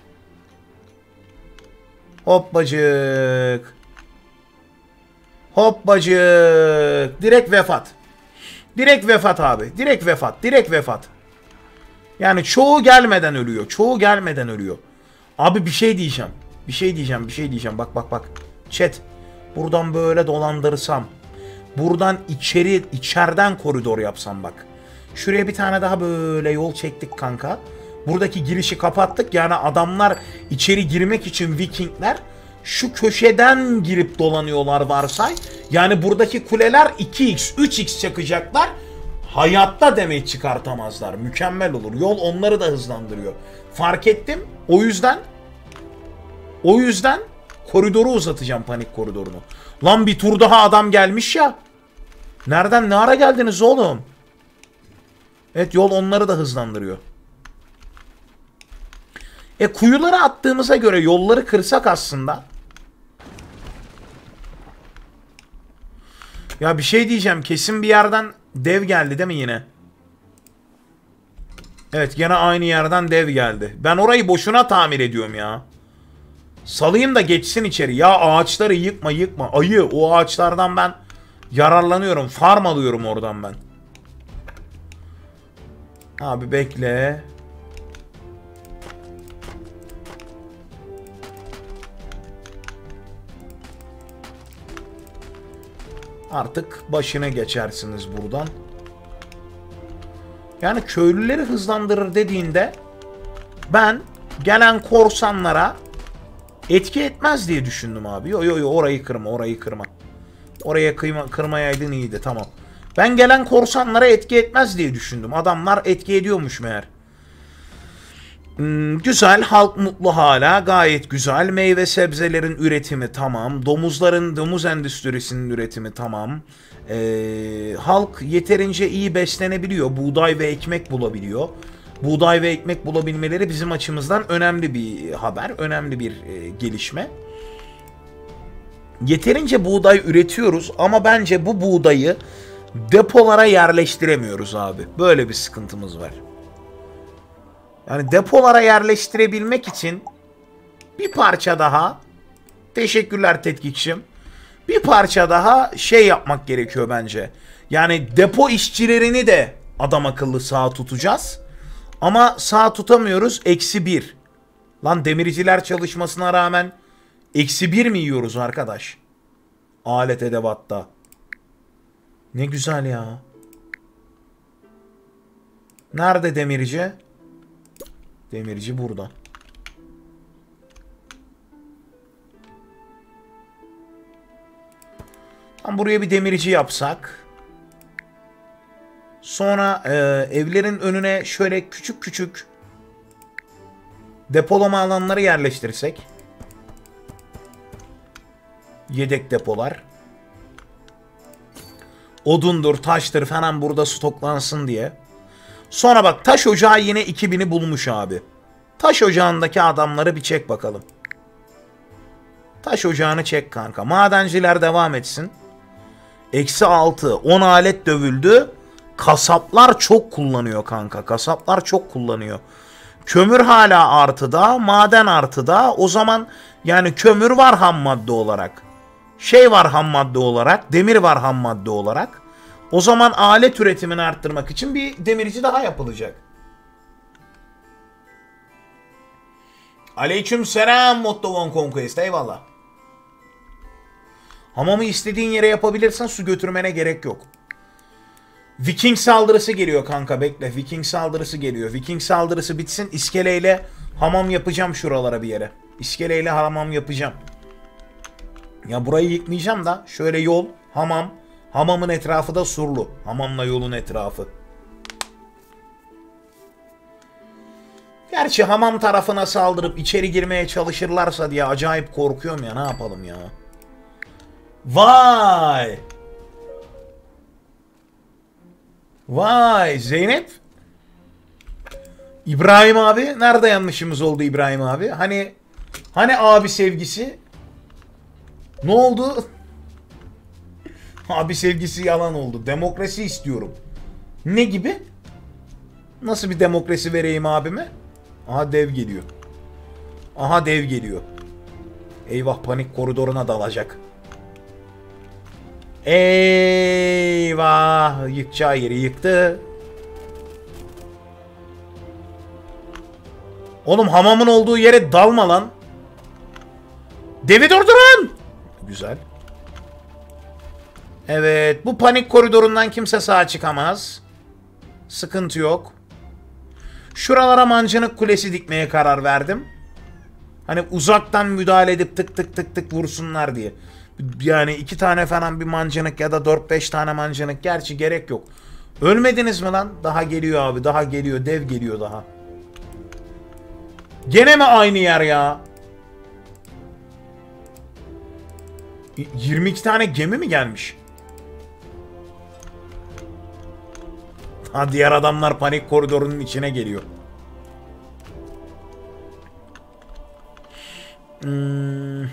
Hoppacık. Hoppacık. Direkt vefat. Direkt vefat abi. Direkt vefat. Direkt vefat. Yani çoğu gelmeden ölüyor. Çoğu gelmeden ölüyor. Abi bir şey diyeceğim. Bir şey diyeceğim. Bir şey diyeceğim. Bak bak bak. Chat. Buradan böyle dolandırırsam. Buradan içeri içeriden koridor yapsam bak. Şuraya bir tane daha böyle yol çektik kanka. Buradaki girişi kapattık. Yani adamlar içeri girmek için Vikingler şu köşeden girip dolanıyorlar varsay. Yani buradaki kuleler iki x, üç x çakacaklar. Hayatta demeyi çıkartamazlar. Mükemmel olur. Yol onları da hızlandırıyor. Fark ettim. O yüzden o yüzden koridoru uzatacağım, panik koridorunu. Lan bir tur daha adam gelmiş ya. Nereden ne ara geldiniz oğlum? Evet yol onları da hızlandırıyor. E kuyulara attığımıza göre yolları kırsak aslında. Ya bir şey diyeceğim. Kesin bir yerden dev geldi değil mi yine? Evet gene aynı yerden dev geldi. Ben orayı boşuna tamir ediyorum ya. Salayım da geçsin içeri. Ya ağaçları yıkma yıkma. Ayı o ağaçlardan ben yararlanıyorum. Farm alıyorum oradan ben. Abi bekle. Artık başına geçersiniz buradan. Yani köylüleri hızlandırır dediğinde ben gelen korsanlara etki etmez diye düşündüm abi. Yo yo yo orayı kırma orayı kırma. Oraya kıyma, kırmayaydın iyiydi tamam. Ben gelen korsanlara etki etmez diye düşündüm. Adamlar etki ediyormuş meğer. Hmm, güzel, halk mutlu hala, gayet güzel. Meyve sebzelerin üretimi tamam. Domuzların, domuz endüstrisinin üretimi tamam. Ee, halk yeterince iyi beslenebiliyor. Buğday ve ekmek bulabiliyor. Buğday ve ekmek bulabilmeleri bizim açımızdan önemli bir haber, önemli bir e, gelişme. Yeterince buğday üretiyoruz ama bence bu buğdayı depolara yerleştiremiyoruz abi. Böyle bir sıkıntımız var. Yani depolara yerleştirebilmek için bir parça daha, teşekkürler tetkikçim, bir parça daha şey yapmak gerekiyor bence. Yani depo işçilerini de adam akıllı sağ tutacağız. Ama sağ tutamıyoruz, eksi bir. Lan demirciler çalışmasına rağmen eksi bir mi yiyoruz arkadaş? Alet edevatta. Ne güzel ya. Nerede demirci? Demirci burada. Tam buraya bir demirci yapsak. Sonra e, evlerin önüne şöyle küçük küçük depolama alanları yerleştirsek. Yedek depolar. Odundur, taştır falan burada stoklansın diye. Sonra bak taş ocağı yine iki bini bulmuş abi. Taş ocağındaki adamları bir çek bakalım. Taş ocağını çek kanka. Madenciler devam etsin. Eksi altı. on alet dövüldü. Kasaplar çok kullanıyor kanka. Kasaplar çok kullanıyor. Kömür hala artıda. Maden artıda. O zaman yani kömür var ham madde olarak. Şey var ham madde olarak. Demir var ham madde olarak. O zaman alet üretimini arttırmak için bir demirci daha yapılacak. Aleyküm selam Motto One Conquest. Eyvallah. Hamamı istediğin yere yapabilirsen su götürmene gerek yok. Viking saldırısı geliyor kanka, bekle. Viking saldırısı geliyor. Viking saldırısı bitsin. İskeleyle hamam yapacağım şuralara bir yere. İskeleyle hamam yapacağım. Ya burayı yıkmayacağım da şöyle yol, hamam. Hamamın etrafı da surlu. Hamamla yolun etrafı. Gerçi hamam tarafına saldırıp içeri girmeye çalışırlarsa diye acayip korkuyorum ya. Ne yapalım ya? Vay! Vay Zeynep. İbrahim abi. Nerede yanlışımız oldu İbrahim abi? Hani hani abi sevgisi? Ne oldu? Abi sevgisi yalan oldu. Demokrasi istiyorum. Ne gibi? Nasıl bir demokrasi vereyim abime? Aha dev geliyor. Aha dev geliyor. Eyvah, panik koridoruna dalacak. Eyvah, yıkacağı yeri yıktı. Oğlum hamamın olduğu yere dalma lan. Devi durdurun. Güzel. Evet, bu panik koridorundan kimse sağ çıkamaz. Sıkıntı yok. Şuralara mancınık kulesi dikmeye karar verdim. Hani uzaktan müdahale edip tık tık tık tık vursunlar diye. Yani iki tane falan bir mancınık ya da dört beş tane mancınık. Gerçi gerek yok. Ölmediniz mi lan? Daha geliyor abi. Daha geliyor. Dev geliyor daha. Gene mi aynı yer ya? yirmi iki tane gemi mi gelmiş? Ha, diğer adamlar panik koridorunun içine geliyor. Hmm.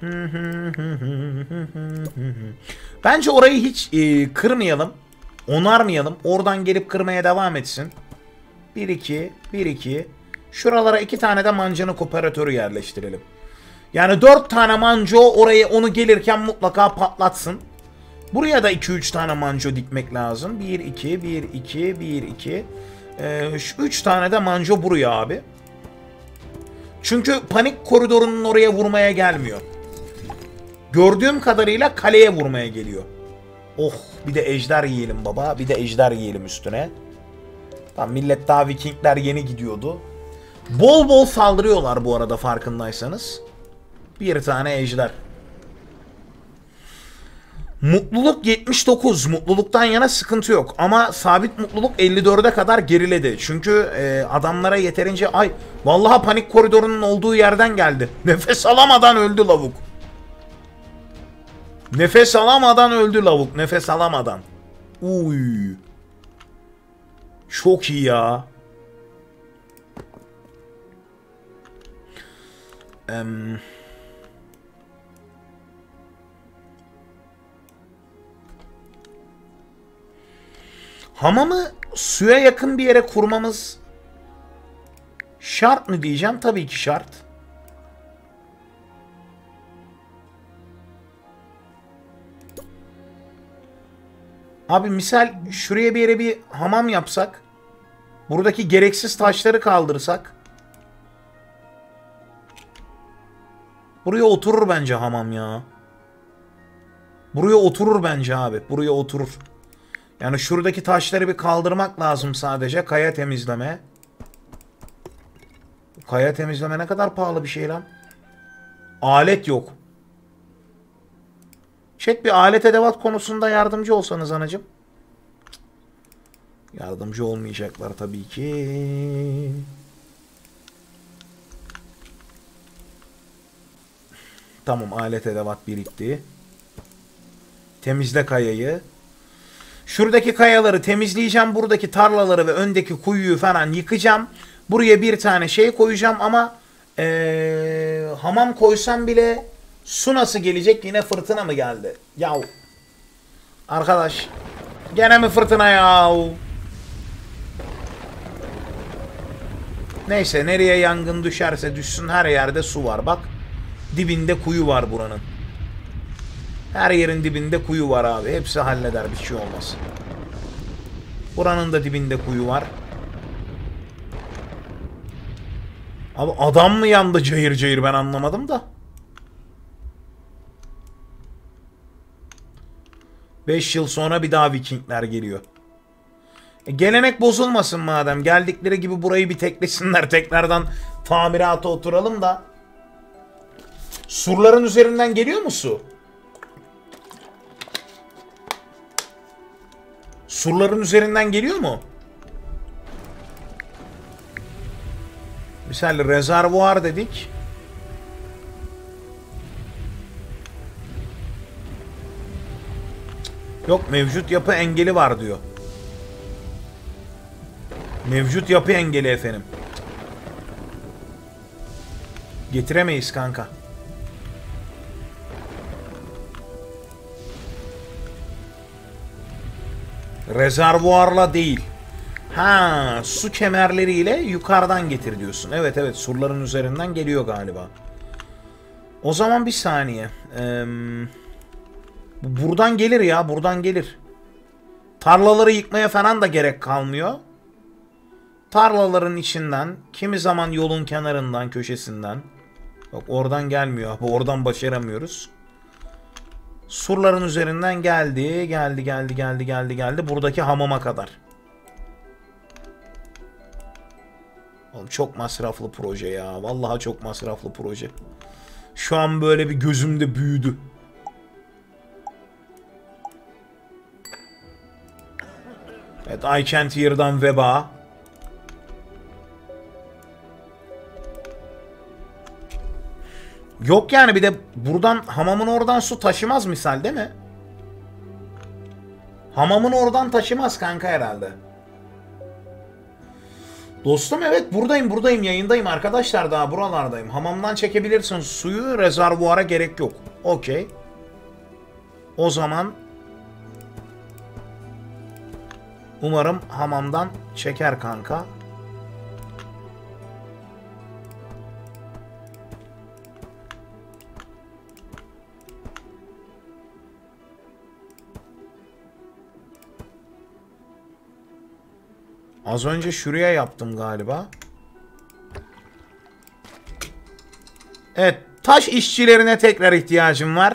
Bence orayı hiç e, kırmayalım. Onarmayalım. Oradan gelip kırmaya devam etsin. bir iki bir iki. Şuralara iki tane de mancınık operatörü yerleştirelim. Yani dört tane manco orayı, onu gelirken mutlaka patlatsın. Buraya da iki üç tane manco dikmek lazım. bir iki bir iki bir iki. Ee, üç tane de manco buraya abi. Çünkü panik koridorunun oraya vurmaya gelmiyor. Gördüğüm kadarıyla kaleye vurmaya geliyor. Oh, bir de ejder yiyelim baba. Bir de ejder yiyelim üstüne. Tamam, millet daha Vikingler yeni gidiyordu. Bol bol saldırıyorlar bu arada, farkındaysanız. Bir tane ejder. Mutluluk yetmiş dokuz. Mutluluktan yana sıkıntı yok. Ama sabit mutluluk elli dörde kadar geriledi. Çünkü e, adamlara yeterince... Ay, vallahi panik koridorunun olduğu yerden geldi. Nefes alamadan öldü lavuk. Nefes alamadan öldü lavuk. Nefes alamadan. Uy. Çok iyi ya. Eee... Hamamı suya yakın bir yere kurmamız şart mı diyeceğim? Tabii ki şart. Abi misal şuraya bir yere bir hamam yapsak. Buradaki gereksiz taşları kaldırsak. Buraya oturur bence hamam ya. Buraya oturur bence abi. Buraya oturur. Yani şuradaki taşları bir kaldırmak lazım sadece. Kaya temizleme. Kaya temizleme ne kadar pahalı bir şey lan. Alet yok. Chat, bir alet edevat konusunda yardımcı olsanız anacığım. Yardımcı olmayacaklar tabii ki. Tamam, alet edevat birikti. Temizle kayayı. Şuradaki kayaları temizleyeceğim. Buradaki tarlaları ve öndeki kuyuyu falan yıkacağım. Buraya bir tane şey koyacağım ama ee, hamam koysam bile su nasıl gelecek? Yine fırtına mı geldi? Yahu. Arkadaş. Gene mi fırtına yahu? Neyse, nereye yangın düşerse düşsün, her yerde su var. Bak. Dibinde kuyu var buranın. Her yerin dibinde kuyu var abi. Hepsi halleder, bir şey olmaz. Buranın da dibinde kuyu var. Abi adam mı yandı cayır cayır, ben anlamadım da. beş yıl sonra bir daha Vikingler geliyor. E, gelenek bozulmasın madem. Geldikleri gibi burayı bir teklesinler. Tekrardan tamirata oturalım da. Surların üzerinden geliyor mu su? Surların üzerinden geliyor mu? Misal rezervuar dedik. Yok, mevcut yapı engeli var diyor. Mevcut yapı engeli efendim. Getiremeyiz kanka. Rezervuarla değil. Ha, su kemerleriyle yukarıdan getir diyorsun. Evet evet, surların üzerinden geliyor galiba. O zaman bir saniye. Ee, buradan gelir ya, buradan gelir. Tarlaları yıkmaya falan da gerek kalmıyor. Tarlaların içinden, kimi zaman yolun kenarından, köşesinden. Bak oradan gelmiyor. Oradan başaramıyoruz. Surların üzerinden geldi, geldi, geldi, geldi, geldi, geldi. Buradaki hamama kadar. Oğlum çok masraflı proje ya. Vallahi çok masraflı proje. Şu an böyle bir gözümde büyüdü. Evet, I Can't Hear'dan veba. Yok yani, bir de buradan hamamın oradan su taşımaz misal değil mi? Hamamın oradan taşımaz kanka herhalde. Dostum evet, buradayım buradayım, yayındayım arkadaşlar, daha buralardayım. Hamamdan çekebilirsin suyu, rezervuara gerek yok. Okey. O zaman umarım hamamdan çeker kanka. Az önce şuraya yaptım galiba. Evet, taş işçilerine tekrar ihtiyacım var.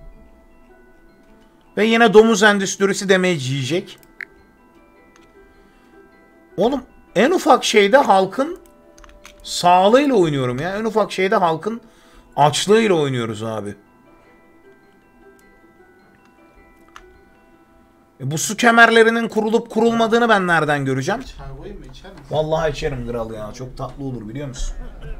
Ve yine domuz endüstrisi damage yiyecek. Oğlum en ufak şeyde halkın sağlığıyla oynuyorum ya. En ufak şeyde halkın açlığıyla oynuyoruz abi. E bu su kemerlerinin kurulup kurulmadığını ben nereden göreceğim? Vallahi içerim kral ya. Çok tatlı olur biliyor musun?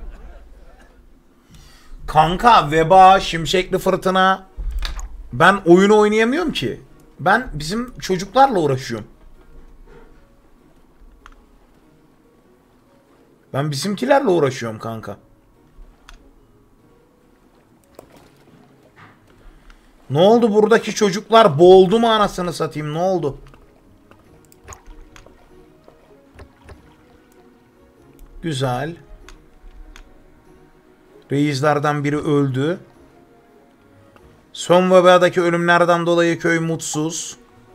Kanka veba, şimşekli fırtına. Ben oyunu oynayamıyorum ki. Ben bizim çocuklarla uğraşıyorum. Ben bizimkilerle uğraşıyorum kanka. Ne oldu, buradaki çocuklar boğuldu mu anasını satayım, ne oldu? Güzel. Reislerden biri öldü. Son vebadaki ölümlerden dolayı köy mutsuz.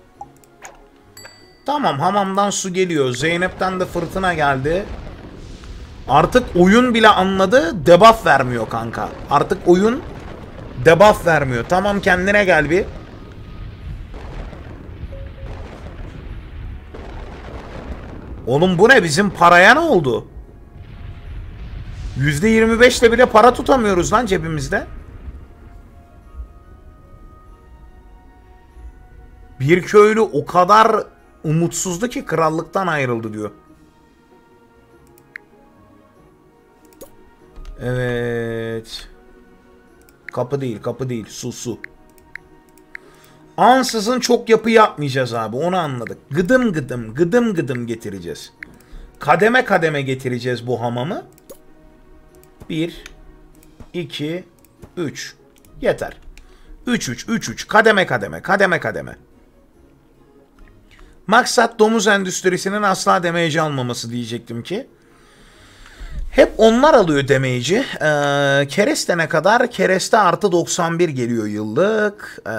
Tamam, hamamdan su geliyor. Zeynep'ten de fırtına geldi. Artık oyun bile anladı, debuff vermiyor kanka. Artık oyun debuff vermiyor. Tamam, kendine gel bir. Oğlum bu ne? Bizim paraya ne oldu? yüzde yirmi beşle bile para tutamıyoruz lan cebimizde. Bir köylü o kadar umutsuzdu ki krallıktan ayrıldı diyor. Evet. Kapı değil, kapı değil. Su, su. Ansızın çok yapı yapmayacağız abi. Onu anladık. Gıdım gıdım, gıdım gıdım getireceğiz. Kademe kademe getireceğiz bu hamamı. Bir, iki, üç. Yeter. Üç, üç, üç, üç. Kademe kademe, kademe kademe. Maksat domuz endüstrisinin asla damage almaması diyecektim ki. Hep onlar alıyor damage'i. Ee, kereste ne kadar? Kereste artı doksan bir geliyor yıllık. Ee,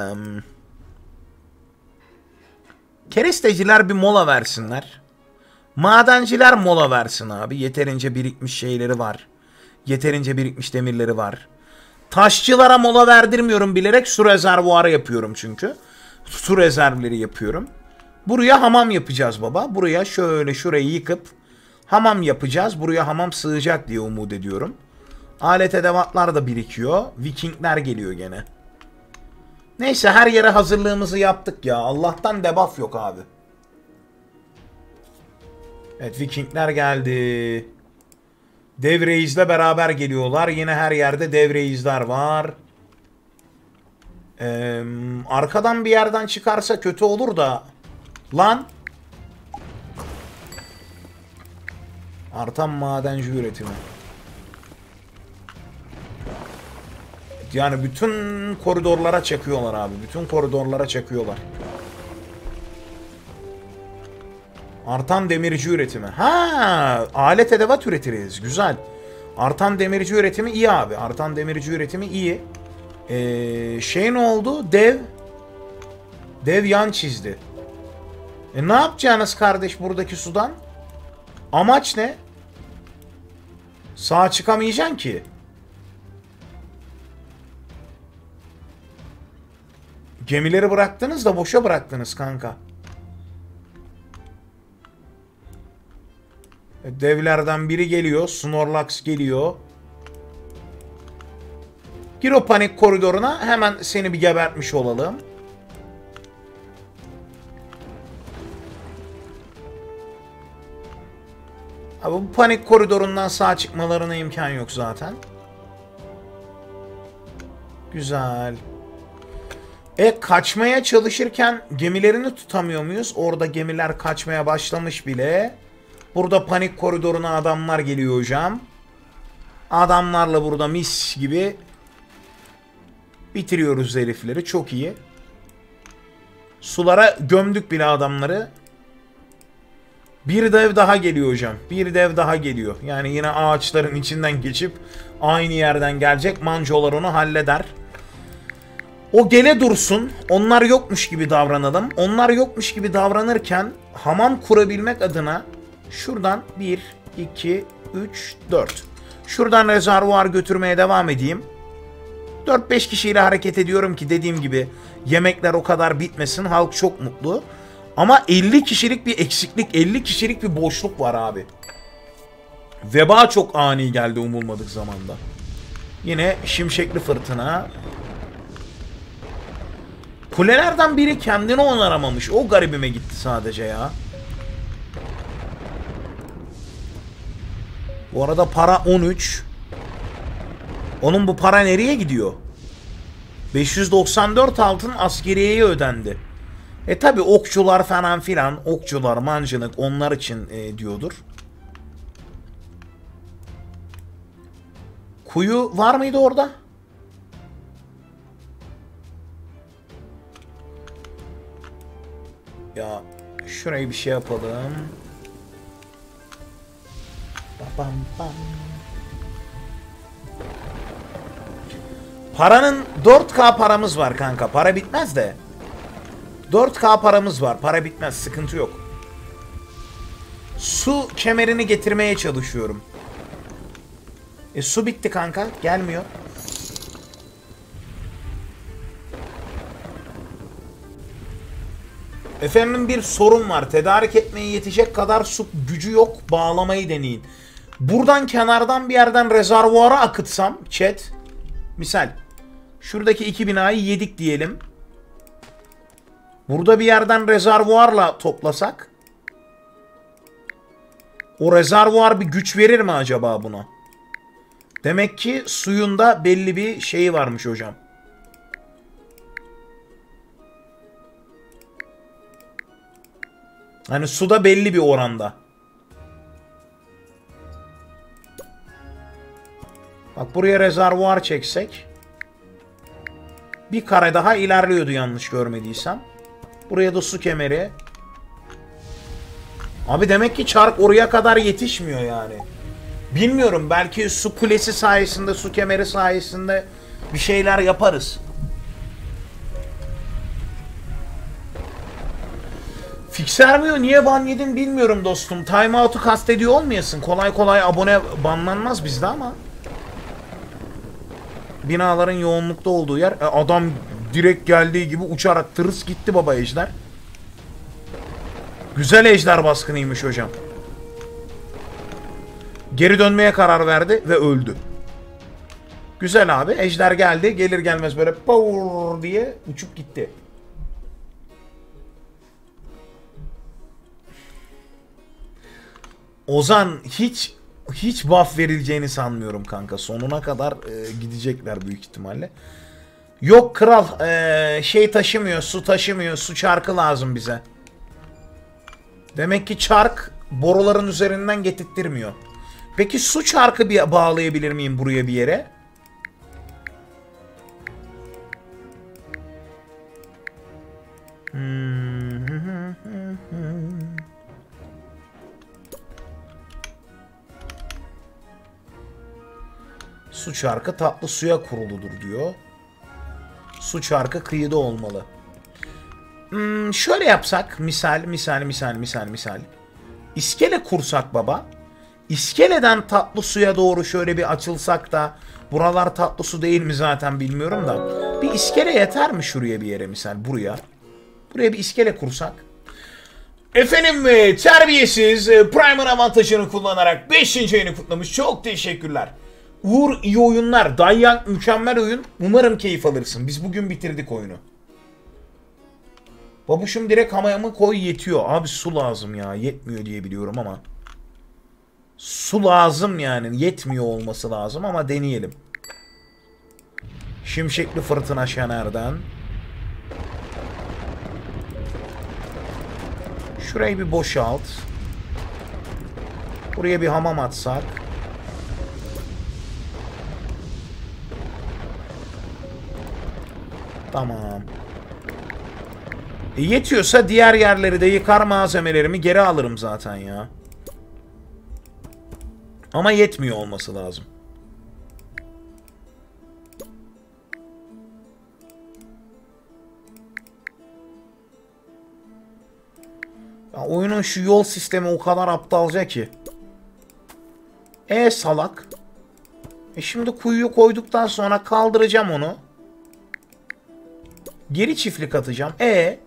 keresteciler bir mola versinler. Madenciler mola versin abi. Yeterince birikmiş şeyleri var. Yeterince birikmiş demirleri var. Taşçılara mola verdirmiyorum bilerek, su rezervuarı yapıyorum çünkü. Su rezervleri yapıyorum. Buraya hamam yapacağız baba. Buraya şöyle şurayı yıkıp hamam yapacağız. Buraya hamam sığacak diye umut ediyorum. Alet edevatlar da birikiyor. Vikingler geliyor gene. Neyse her yere hazırlığımızı yaptık ya. Allah'tan debuff yok abi. Evet Vikingler geldi. Dev Reis'le beraber geliyorlar. Yine her yerde Dev Reis'ler var. Ee, arkadan bir yerden çıkarsa kötü olur da. Lan. Artan madenci üretimi. Yani bütün koridorlara çakıyorlar abi. Bütün koridorlara çakıyorlar. Artan demirci üretimi. Ha, alet edevat üretiriz. Güzel. Artan demirci üretimi iyi abi. Artan demirci üretimi iyi. Ee, şey ne oldu? Dev. Dev yan çizdi. E ne yapacaksınız kardeş buradaki sudan? Amaç ne? Sağa çıkamayacaksın ki. Gemileri bıraktınız da boşa bıraktınız kanka. Devlerden biri geliyor. Snorlax geliyor. Gir o panik koridoruna. Hemen seni bir gebertmiş olalım. Abi bu panik koridorundan sağ çıkmalarına imkan yok zaten. Güzel. E kaçmaya çalışırken gemilerini tutamıyor muyuz? Orada gemiler kaçmaya başlamış bile. Burada panik koridoruna adamlar geliyor hocam. Adamlarla burada mis gibi bitiriyoruz herifleri. Çok iyi. Sulara gömdük bile adamları. Bir dev daha geliyor hocam. Bir dev daha geliyor. Yani yine ağaçların içinden geçip aynı yerden gelecek. Mancolar onu halleder. O gele dursun. Onlar yokmuş gibi davranalım. Onlar yokmuş gibi davranırken hamam kurabilmek adına şuradan bir, iki, üç, dört. Şuradan rezervuar götürmeye devam edeyim. dört beş kişiyle hareket ediyorum ki dediğim gibi yemekler o kadar bitmesin. Halk çok mutlu. Ama elli kişilik bir eksiklik, elli kişilik bir boşluk var abi. Veba çok ani geldi umulmadık zamanda. Yine şimşekli fırtına. Kulelerden biri kendini onaramamış. O garibime gitti sadece ya. Bu arada para on üç. Onun bu para nereye gidiyor? beş yüz doksan dört altın askeriyeye ödendi. E tabi okçular falan filan. Okçular, mancınık onlar için e, diyordur. Kuyu var mıydı orada? Ya şurayı bir şey yapalım. Bam bam. Paranın dört K paramız var kanka. Para bitmez de. dört K paramız var. Para bitmez. Sıkıntı yok. Su kemerini getirmeye çalışıyorum. E su bitti kanka. Gelmiyor. Efendim bir sorun var. Tedarik etmeye yetecek kadar su gücü yok. Bağlamayı deneyin. Buradan kenardan bir yerden rezervuara akıtsam chat. Misal. Şuradaki iki binayı yedik diyelim. Burada bir yerden rezervuarla toplasak. O rezervuar bir güç verir mi acaba buna? Demek ki suyunda belli bir şeyi varmış hocam. Hani suda belli bir oranda. Bak buraya rezervuar çeksek. Bir kare daha ilerliyordu yanlış görmediysem. Buraya da su kemeri. Abi demek ki çark oraya kadar yetişmiyor yani. Bilmiyorum, belki su kulesi sayesinde, su kemeri sayesinde bir şeyler yaparız. Fixermiyor, niye ban yedim bilmiyorum dostum. Timeout'u kastediyor olmayasın. Kolay kolay abone banlanmaz bizde ama. Binaların yoğunlukta olduğu yer. E, adam direkt geldiği gibi uçarak tırıs gitti baba ejder. Güzel ejder baskınıymış hocam. Geri dönmeye karar verdi ve öldü. Güzel abi. Ejder geldi. Gelir gelmez böyle power diye uçup gitti. Ozan hiç hiç buff verileceğini sanmıyorum kanka. Sonuna kadar e, gidecekler büyük ihtimalle. Yok kral e, şey taşımıyor, su taşımıyor. Su çarkı lazım bize. Demek ki çark boruların üzerinden getirttirmiyor. Peki su çarkı bir bağlayabilir miyim buraya bir yere? Su çarkı tatlı suya kuruludur diyor. Su çarkı kıyıda olmalı. Hmm, şöyle yapsak. Misal, misal, misal, misal, misal. İskele kursak baba. İskeleden tatlı suya doğru şöyle bir açılsak da. Buralar tatlı su değil mi zaten bilmiyorum da. Bir iskele yeter mi şuraya bir yere misal buraya? Buraya bir iskele kursak. Efendim terbiyesiz Prime'ın avantajını kullanarak beşinci ayını kutlamış. Çok teşekkürler. Uğur iyi oyunlar. Dayan mükemmel oyun. Umarım keyif alırsın. Biz bugün bitirdik oyunu. Babuşum direkt hamamı koy yetiyor. Abi su lazım ya. Yetmiyor diye biliyorum ama. Su lazım yani. Yetmiyor olması lazım ama deneyelim. Şimşekli fırtına Şener'den. Şurayı bir boşalt. Buraya bir hamam atsak. Tamam. E yetiyorsa diğer yerleri de yıkar malzemelerimi geri alırım zaten ya. Ama yetmiyor olması lazım. Ya oyunun şu yol sistemi o kadar aptalca ki. E salak. E şimdi kuyuyu koyduktan sonra kaldıracağım onu. Geri çiftlik atacağım. E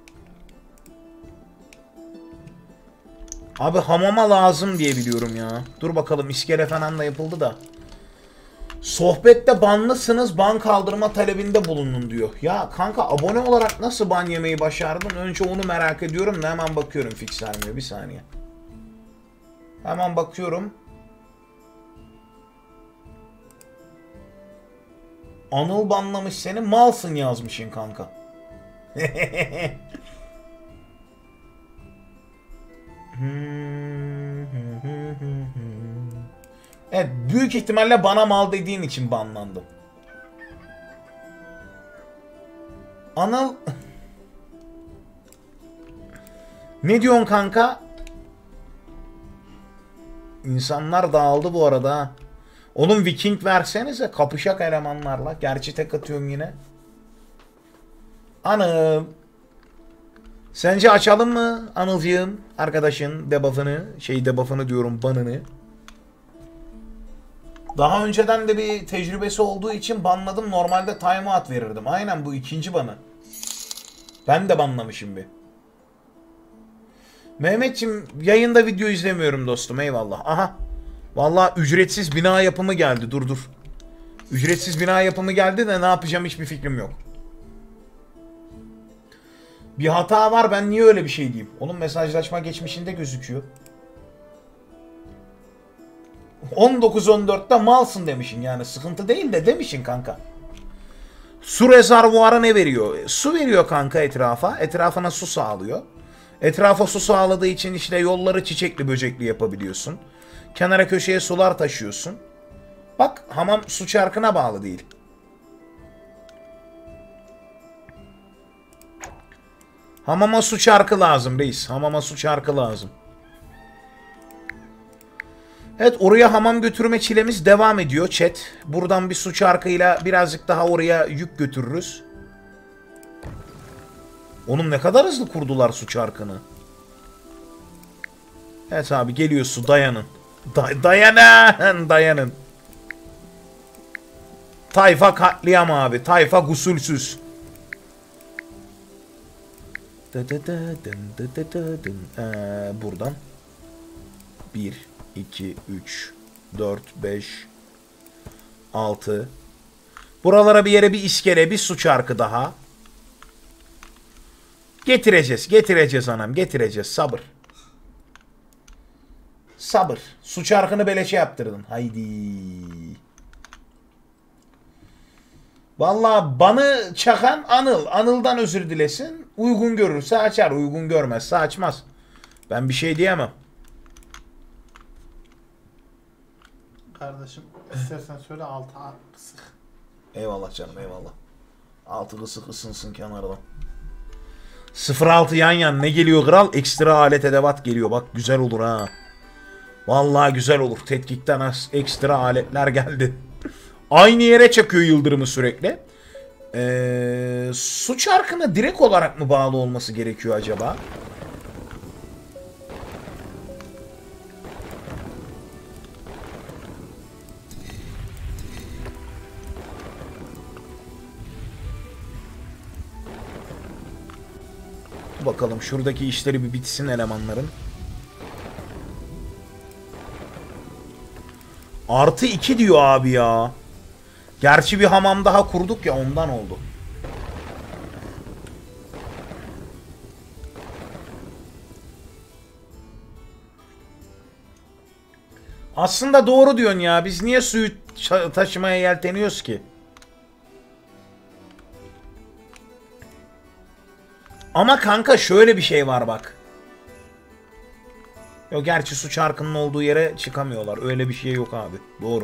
Abi hamama lazım diye biliyorum ya. Dur bakalım iskele falan da yapıldı da. Sohbette banlısınız, ban kaldırma talebinde bulunun diyor. Ya kanka abone olarak nasıl ban yemeyi başardın? Önce onu merak ediyorum da hemen bakıyorum fix vermiyor. Bir saniye. Hemen bakıyorum. Anıl banlamış seni. Malsın yazmışsın kanka. Evet, büyük ihtimalle bana mal dediğin için banlandım. Anıl ne diyorsun kanka? İnsanlar dağıldı bu arada. Oğlum Viking versenize kapışak elemanlarla. Gerçi tek atıyorum yine. Anıl. Sence açalım mı Anılcığım? Arkadaşın debuff'ını, şey debuff'ını diyorum banını. Daha önceden de bir tecrübesi olduğu için banladım. Normalde timeout verirdim. Aynen bu ikinci banı. Ben de banlamışım bir. Mehmetciğim yayında video izlemiyorum dostum eyvallah. Aha. Vallahi ücretsiz bina yapımı geldi. Dur dur. Ücretsiz bina yapımı geldi de ne yapacağım hiçbir fikrim yok. Bir hata var ben niye öyle bir şey diyeyim. Onun mesajlaşma geçmişinde gözüküyor. on dokuz on dörtte malsın demişin yani sıkıntı değil de demişin kanka. Su rezervuarı ne veriyor? Su veriyor kanka etrafa. Etrafına su sağlıyor. Etrafa su sağladığı için işte yolları çiçekli böcekli yapabiliyorsun. Kenara köşeye sular taşıyorsun. Bak hamam su çarkına bağlı değil. Hamama su çarkı lazım reis. Hamama su çarkı lazım. Evet oraya hamam götürme çilemiz devam ediyor chat. Buradan bir su çarkıyla birazcık daha oraya yük götürürüz. Onun ne kadar hızlı kurdular su çarkını. Evet abi geliyor su dayanın. Da dayanın dayanın. Tayfa katliam abi. Tayfa gusülsüz. Dı dı dı dın dı dı dı dın. Ee, buradan bir, iki, üç, dört, beş, altı. Buralara bir yere bir iskele, bir su çarkı daha. Getireceğiz, getireceğiz anam, getireceğiz. Sabır. Sabır. Su çarkını beleşe yaptırdın. Haydi. Vallahi banı çakan Anıl. Anıl'dan özür dilesin. Uygun görürse açar, uygun görmezse açmaz. Ben bir şey diyemem. Kardeşim istersen söyle altı kısık. Eyvallah canım, eyvallah. Altı kısık ısınsın kenardan. sıfır altı yan yan ne geliyor kral? Ekstra alet edevat geliyor. Bak güzel olur ha. Vallahi güzel olur. Tetkikten ekstra aletler geldi. Aynı yere çakıyor yıldırımı sürekli. Ee, su çarkına direkt olarak mı bağlı olması gerekiyor acaba? Bakalım şuradaki işleri bir bitsin elemanların. Artı iki diyor abi ya. Gerçi bir hamam daha kurduk ya, ondan oldu. Aslında doğru diyorsun ya. Biz niye suyu taşımaya yelteniyoruz ki? Ama kanka şöyle bir şey var bak. Yok gerçi su çarkının olduğu yere çıkamıyorlar. Öyle bir şey yok abi. Doğru.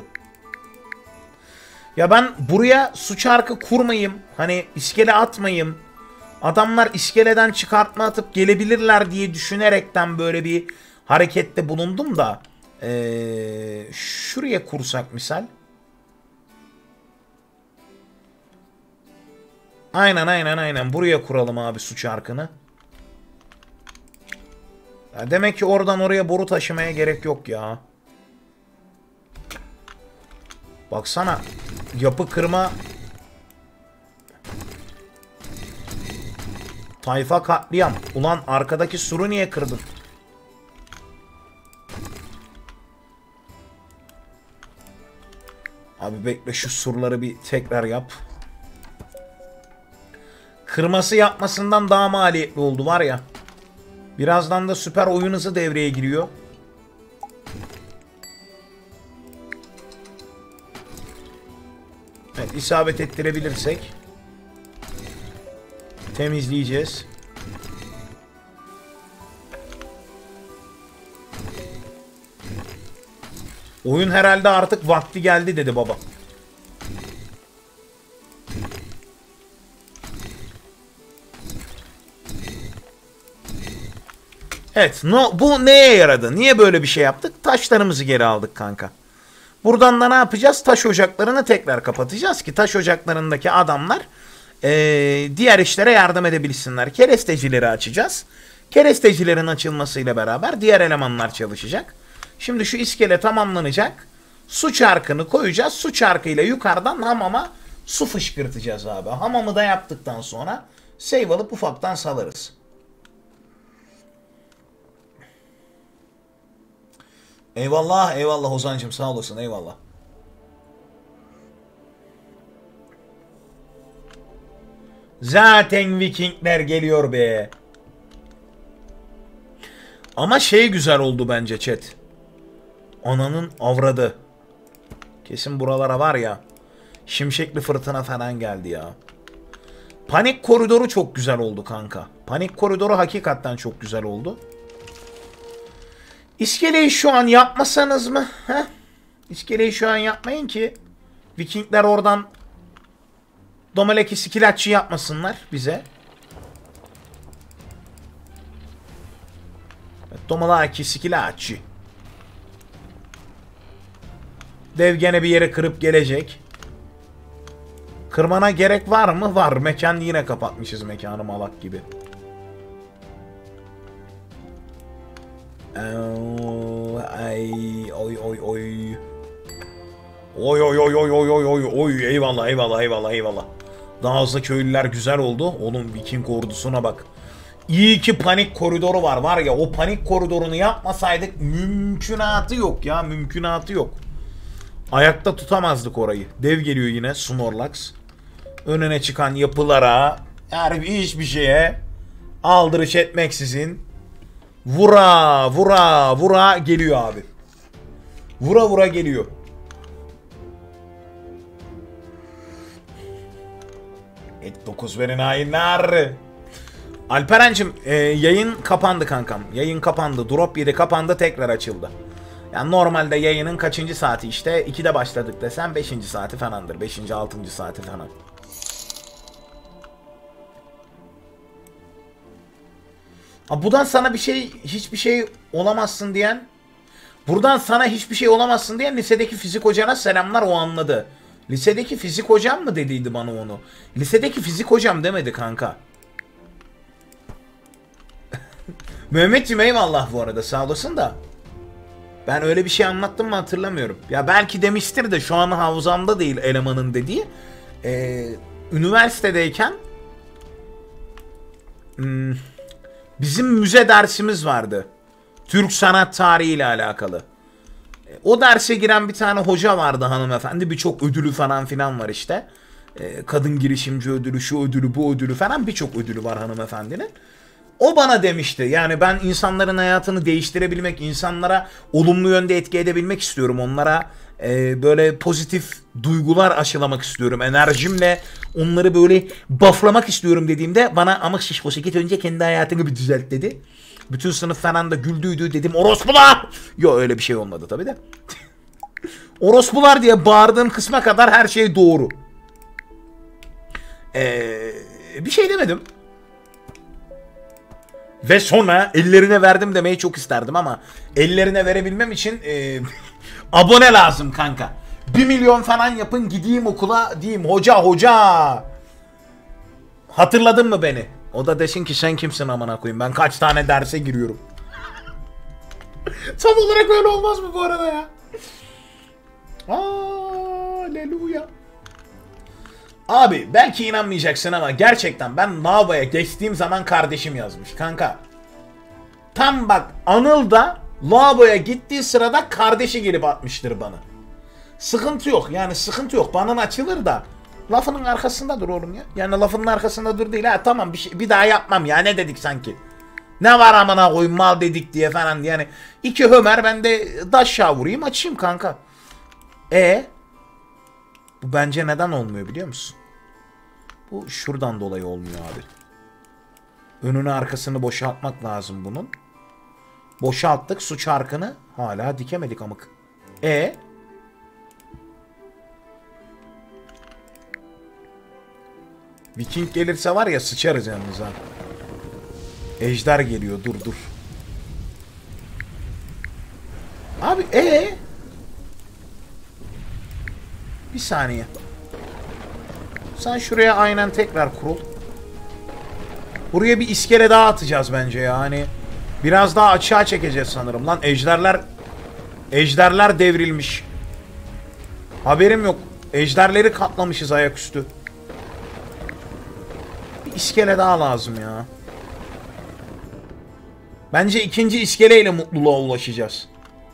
Ya ben buraya su çarkı kurmayayım. Hani iskele atmayayım. Adamlar iskeleden çıkartma atıp gelebilirler diye düşünerekten böyle bir harekette bulundum da. Ee, şuraya kursak misal. Aynen aynen aynen. Buraya kuralım abi su çarkını. Ya demek ki oradan oraya boru taşımaya gerek yok ya. Baksana. Yapı kırma. Tayfa katliam. Ulan arkadaki suru niye kırdın? Abi bekle şu surları bir tekrar yap. Kırması yapmasından daha maliyetli oldu var ya. Birazdan da süper oyun hızı devreye giriyor. Evet, isabet ettirebilirsek temizleyeceğiz. Oyun herhalde artık vakti geldi dedi baba. Evet, no, bu neye yaradı? Niye böyle bir şey yaptık? Taşlarımızı geri aldık kanka. Buradan da ne yapacağız? Taş ocaklarını tekrar kapatacağız ki taş ocaklarındaki adamlar ee, diğer işlere yardım edebilsinler. Kerestecileri açacağız. Kerestecilerin açılmasıyla beraber diğer elemanlar çalışacak. Şimdi şu iskele tamamlanacak. Su çarkını koyacağız. Su çarkıyla yukarıdan hamama su fışkırtacağız abi. Hamamı da yaptıktan sonra save alıp ufaktan salarız. Eyvallah, eyvallah Ozan'cığım, sağ olasın, eyvallah. Zaten Vikingler geliyor be. Ama şey güzel oldu bence chat. Ananın avradı. Kesin buralara var ya. Şimşekli fırtına falan geldi ya. Panik koridoru çok güzel oldu kanka. Panik koridoru hakikaten çok güzel oldu. İskeleyi şu an yapmasanız mı? Heh? İskeleyi şu an yapmayın ki Vikingler oradan Domaleki skilatçı yapmasınlar bize. Domaleki skilatçı. Dev gene bir yere kırıp gelecek. Kırmana gerek var mı? Var. Mekan yine kapatmışız, mekanı malak gibi. Ay, oy oy oy. Oy oy oy oy oy oy oy oy, eyvallah eyvallah eyvallah eyvallah. Daha hızlı köylüler güzel oldu. Oğlum Viking ordusuna bak. İyi ki panik koridoru var. Var ya, o panik koridorunu yapmasaydık mümkünatı yok ya. Mümkünatı yok. Ayakta tutamazdık orayı. Dev geliyor yine, Snorlax. Önüne çıkan yapılara, her hiçbir şeye aldırış etmeksizin vura vura vura geliyor abi. Vura vura geliyor. Et dokuz verin hainler. Alperen'cim e, yayın kapandı kankam. Yayın kapandı. Drop yedi kapandı, tekrar açıldı. Yani normalde yayının kaçıncı saati işte? ikide başladık desem beşinci saati falandır. beşinci altıncı saati falan. Abi buradan sana bir şey, hiçbir şey olamazsın diyen, buradan sana hiçbir şey olamazsın diyen lisedeki fizik hocana selamlar, o anladı. Lisedeki fizik hocam mı dediydi bana onu? Lisedeki fizik hocam demedi kanka. Mehmetciğim eyvallah bu arada, sağ olasın da. Ben öyle bir şey anlattım mı hatırlamıyorum. Ya belki demiştir de şu an havzamda değil elemanın dediği. Ee, üniversitedeyken hmm, bizim müze dersimiz vardı. Türk sanat tarihi ile alakalı. E, o derse giren bir tane hoca vardı hanımefendi. Birçok ödülü falan filan var işte. E, kadın girişimci ödülü, şu ödülü, bu ödülü falan, birçok ödülü var hanımefendinin. O bana demişti. Yani ben insanların hayatını değiştirebilmek, insanlara olumlu yönde etki edebilmek istiyorum. Onlara e, böyle pozitif duygular aşılamak istiyorum. Enerjimle onları böyle bufflamak istiyorum dediğimde bana ama şişkosu git önce kendi hayatını bir düzelt dedi. Bütün sınıf falan da güldüydü, dedim orospular. Yok öyle bir şey olmadı tabii de. Orospular diye bağırdığım kısma kadar her şey doğru. Ee, bir şey demedim. Ve sonra ellerine verdim demeyi çok isterdim ama ellerine verebilmem için e, abone lazım kanka. Bir milyon falan yapın, gideyim okula diyeyim hoca hoca. Hatırladın mı beni? O da desin ki sen kimsin amına koyayım, ben kaç tane derse giriyorum. Tam olarak öyle olmaz mı bu arada ya? Aleluya. Abi belki inanmayacaksın ama gerçekten ben lavaboya geçtiğim zaman kardeşim yazmış kanka. Tam bak, Anıl da lavaboya gittiği sırada kardeşi gelip atmıştır bana. Sıkıntı yok yani, sıkıntı yok, bana açılır da lafının arkasında dur oğlum ya. Yani lafının arkasında dur değil ha, tamam bir, şey, bir daha yapmam ya, ne dedik sanki. Ne var amına koyayım mal dedik diye falan, yani iki Ömer ben de daşşağı vurayım açayım kanka. E bu bence neden olmuyor biliyor musun? Bu şuradan dolayı olmuyor abi. Önünü arkasını boşaltmak lazım bunun. Boşalttık, su çarkını hala dikemedik amık. E Viking gelirse var ya sıçarız yalnız ha. Ejder geliyor, dur dur. Abi e bir saniye. Sen şuraya aynen tekrar kurul. Buraya bir iskele daha atacağız bence ya. Hani biraz daha açığa çekeceğiz sanırım. Lan ejderler ejderler devrilmiş. Haberim yok. Ejderleri katlamışız ayaküstü. Bir iskele daha lazım ya. Bence ikinci iskeleyle mutluluğa ulaşacağız.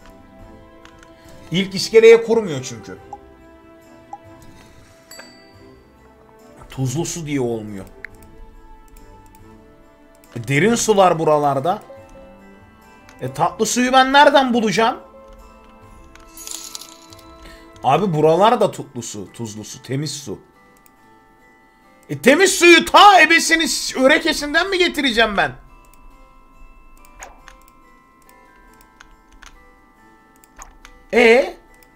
İlk iskeleye kurmuyor çünkü. Tuzlu su diye olmuyor. E, derin sular buralarda. E, tatlı suyu ben nereden bulacağım? Abi buralar da tuzlu su, tuzlu su, temiz su. E, temiz suyu ta ebesini örekesinden mi getireceğim ben? E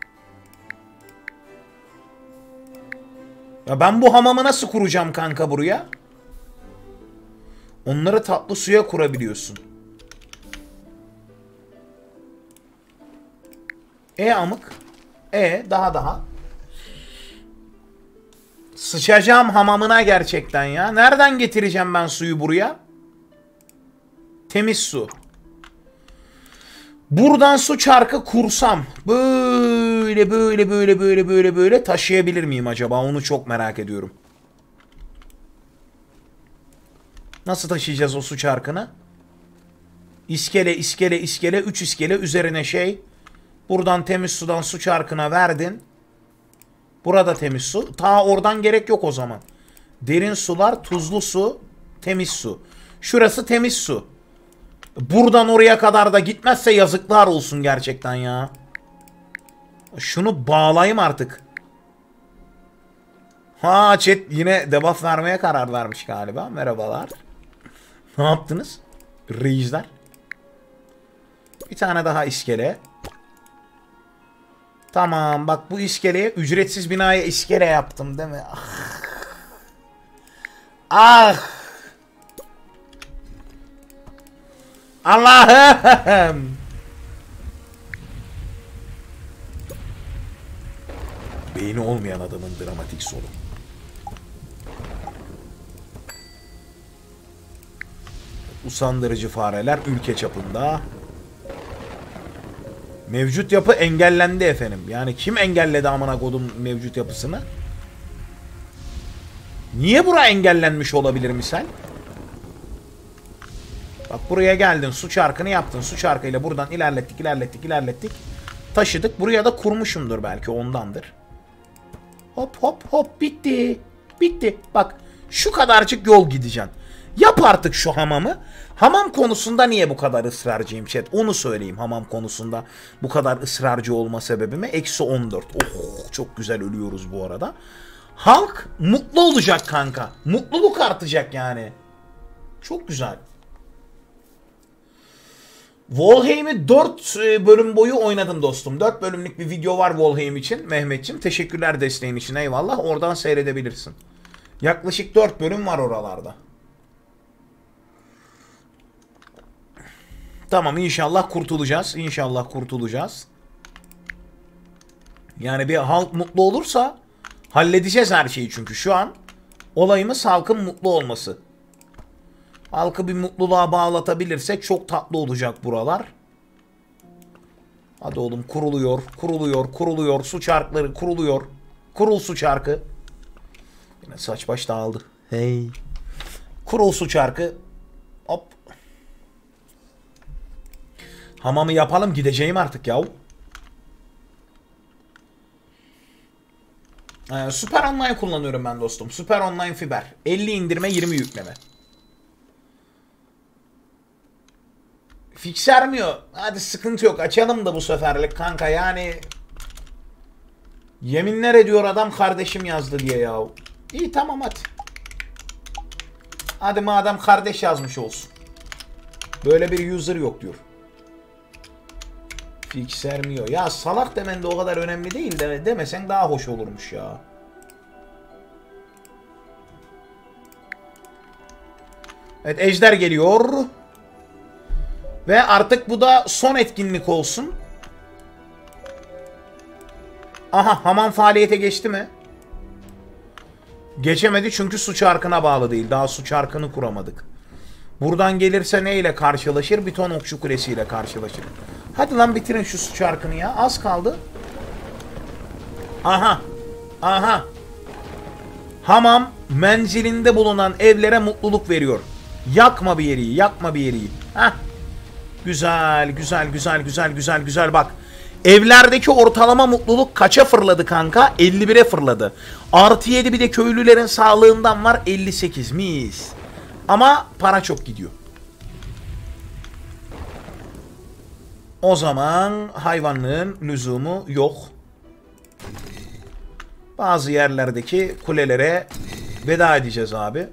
Ya ben bu hamamı nasıl kuracağım kanka buraya? Onları tatlı suya kurabiliyorsun. E amık. E daha daha. Sıçacağım hamamına gerçekten ya. Nereden getireceğim ben suyu buraya? Temiz su. Buradan su çarkı kursam böyle böyle böyle böyle böyle böyle taşıyabilir miyim acaba? Onu çok merak ediyorum. Nasıl taşıyacağız o su çarkını? İskele, iskele, iskele. üç iskele üzerine şey. Buradan temiz sudan su çarkına verdin. Burada temiz su. Ta oradan gerek yok o zaman. Derin sular, tuzlu su, temiz su. Şurası temiz su. Buradan oraya kadar da gitmezse yazıklar olsun gerçekten ya. Şunu bağlayayım artık. Ha chat yine debuff vermeye karar vermiş galiba. Merhabalar. Ne yaptınız? Reisler. Bir tane daha iskele. Tamam bak bu iskeleye ücretsiz binaya iskele yaptım değil mi? Ah. Ah. Allah'ım. Beyni olmayan adamın dramatik sonu. Usandırıcı fareler ülke çapında. Mevcut yapı engellendi efendim. Yani kim engelledi amına kodum mevcut yapısını? Niye bura engellenmiş olabilir misal? Bak buraya geldin, su çarkını yaptın. Su çarkıyla buradan ilerlettik, ilerlettik, ilerlettik. Taşıdık. Buraya da kurmuşumdur belki ondandır. Hop hop hop bitti. Bitti. Bak şu kadarcık yol gideceksin. Yap artık şu hamamı. Hamam konusunda niye bu kadar ısrarcıyım chat? Onu söyleyeyim hamam konusunda bu kadar ısrarcı olma sebebime. Eksi on dört. Oh çok güzel ölüyoruz bu arada. Halk mutlu olacak kanka. Mutluluk artacak yani. Çok güzel. Valheim'i dört bölüm boyu oynadım dostum. dört bölümlük bir video var Valheim için. Mehmetçim teşekkürler desteğin için eyvallah. Oradan seyredebilirsin. Yaklaşık dört bölüm var oralarda. Tamam inşallah kurtulacağız. İnşallah kurtulacağız. Yani bir halk mutlu olursa halledeceğiz her şeyi çünkü şu an olayımız halkın mutlu olması. Halkı bir mutluluğa bağlatabilirsek çok tatlı olacak buralar. Hadi oğlum kuruluyor, kuruluyor, kuruluyor. Su çarkları kuruluyor. Kurul su çarkı. Yine saç baş dağıldı. Hey. Kurul su çarkı. Hop. Hamamı yapalım gideceğim artık yahu. Ee, Süper Online kullanıyorum ben dostum. Süper Online Fiber. elli indirme yirmi yükleme. Fixermiyor. Hadi sıkıntı yok. Açalım da bu seferlik kanka yani. Yeminler ediyor adam kardeşim yazdı diye ya. İyi tamam hadi. Hadi madem kardeş yazmış olsun. Böyle bir user yok diyor. Fixermiyor. Ya salak demen de o kadar önemli değil de demesen daha hoş olurmuş ya. Evet ejder geliyor. Ve artık bu da son etkinlik olsun. Aha hamam faaliyete geçti mi? Geçemedi çünkü su çarkına bağlı değil. Daha su çarkını kuramadık. Buradan gelirse neyle karşılaşır? Bir ton okçu kulesiyle karşılaşır. Hadi lan bitirin şu su çarkını ya. Az kaldı. Aha. Aha. Hamam menzilinde bulunan evlere mutluluk veriyor. Yakma bir yeri, yakma bir yeri. Heh. Güzel, güzel, güzel, güzel, güzel, güzel. Bak. Evlerdeki ortalama mutluluk kaça fırladı kanka? elli bire fırladı. Artı yedi bir de köylülerin sağlığından var. elli sekiz mis. Ama para çok gidiyor. O zaman hayvanlığın lüzumu yok. Bazı yerlerdeki kulelere veda edeceğiz abi.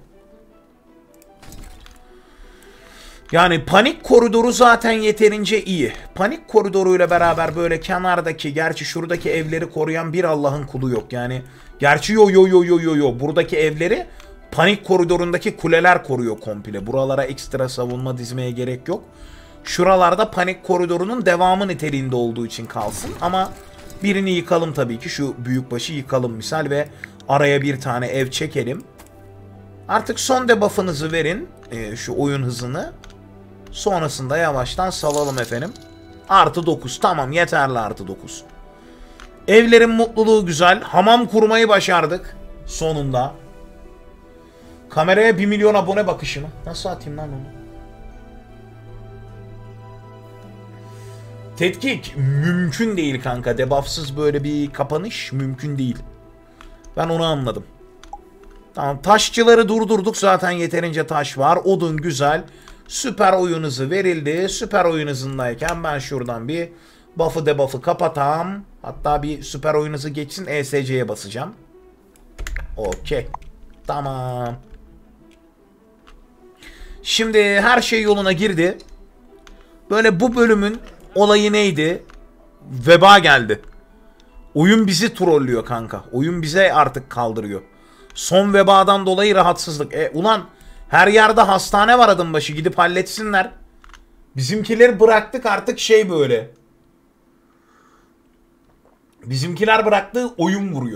Yani panik koridoru zaten yeterince iyi. Panik koridoruyla beraber böyle kenardaki, gerçi şuradaki evleri koruyan bir Allah'ın kulu yok. Yani gerçi yo yo yo yo yo yo buradaki evleri panik koridorundaki kuleler koruyor komple. Buralara ekstra savunma dizmeye gerek yok. Şuralarda panik koridorunun devamı niteliğinde olduğu için kalsın. Ama birini yıkalım tabii ki. Şu büyükbaşı yıkalım misal ve araya bir tane ev çekelim. Artık son debuff'ınızı verin. E, şu oyun hızını. Sonrasında yavaştan salalım efendim. Artı dokuz. Tamam yeterli artı dokuz. Evlerin mutluluğu güzel. Hamam kurmayı başardık. Sonunda. Kameraya bir milyon abone bakışımı. Nasıl atayım lan onu? Tetkik mümkün değil kanka. Debuffsız böyle bir kapanış mümkün değil. Ben onu anladım. Tamam, taşçıları durdurduk. Zaten yeterince taş var. Odun güzel. Süper oyun hızı verildi. Süper oyun hızındayken ben şuradan bir buff'ı debuff'ı kapatam. Hatta bir süper oyun hızı geçsin. E S C'ye basacağım. Okey. Tamam. Şimdi her şey yoluna girdi. Böyle bu bölümün olayı neydi? Veba geldi. Oyun bizi trollüyor kanka. Oyun bize artık kaldırıyor. Son vebadan dolayı rahatsızlık. E ulan her yerde hastane var adım başı. Gidip halletsinler. Bizimkileri bıraktık artık şey böyle. Bizimkiler bıraktığı oyun vuruyor.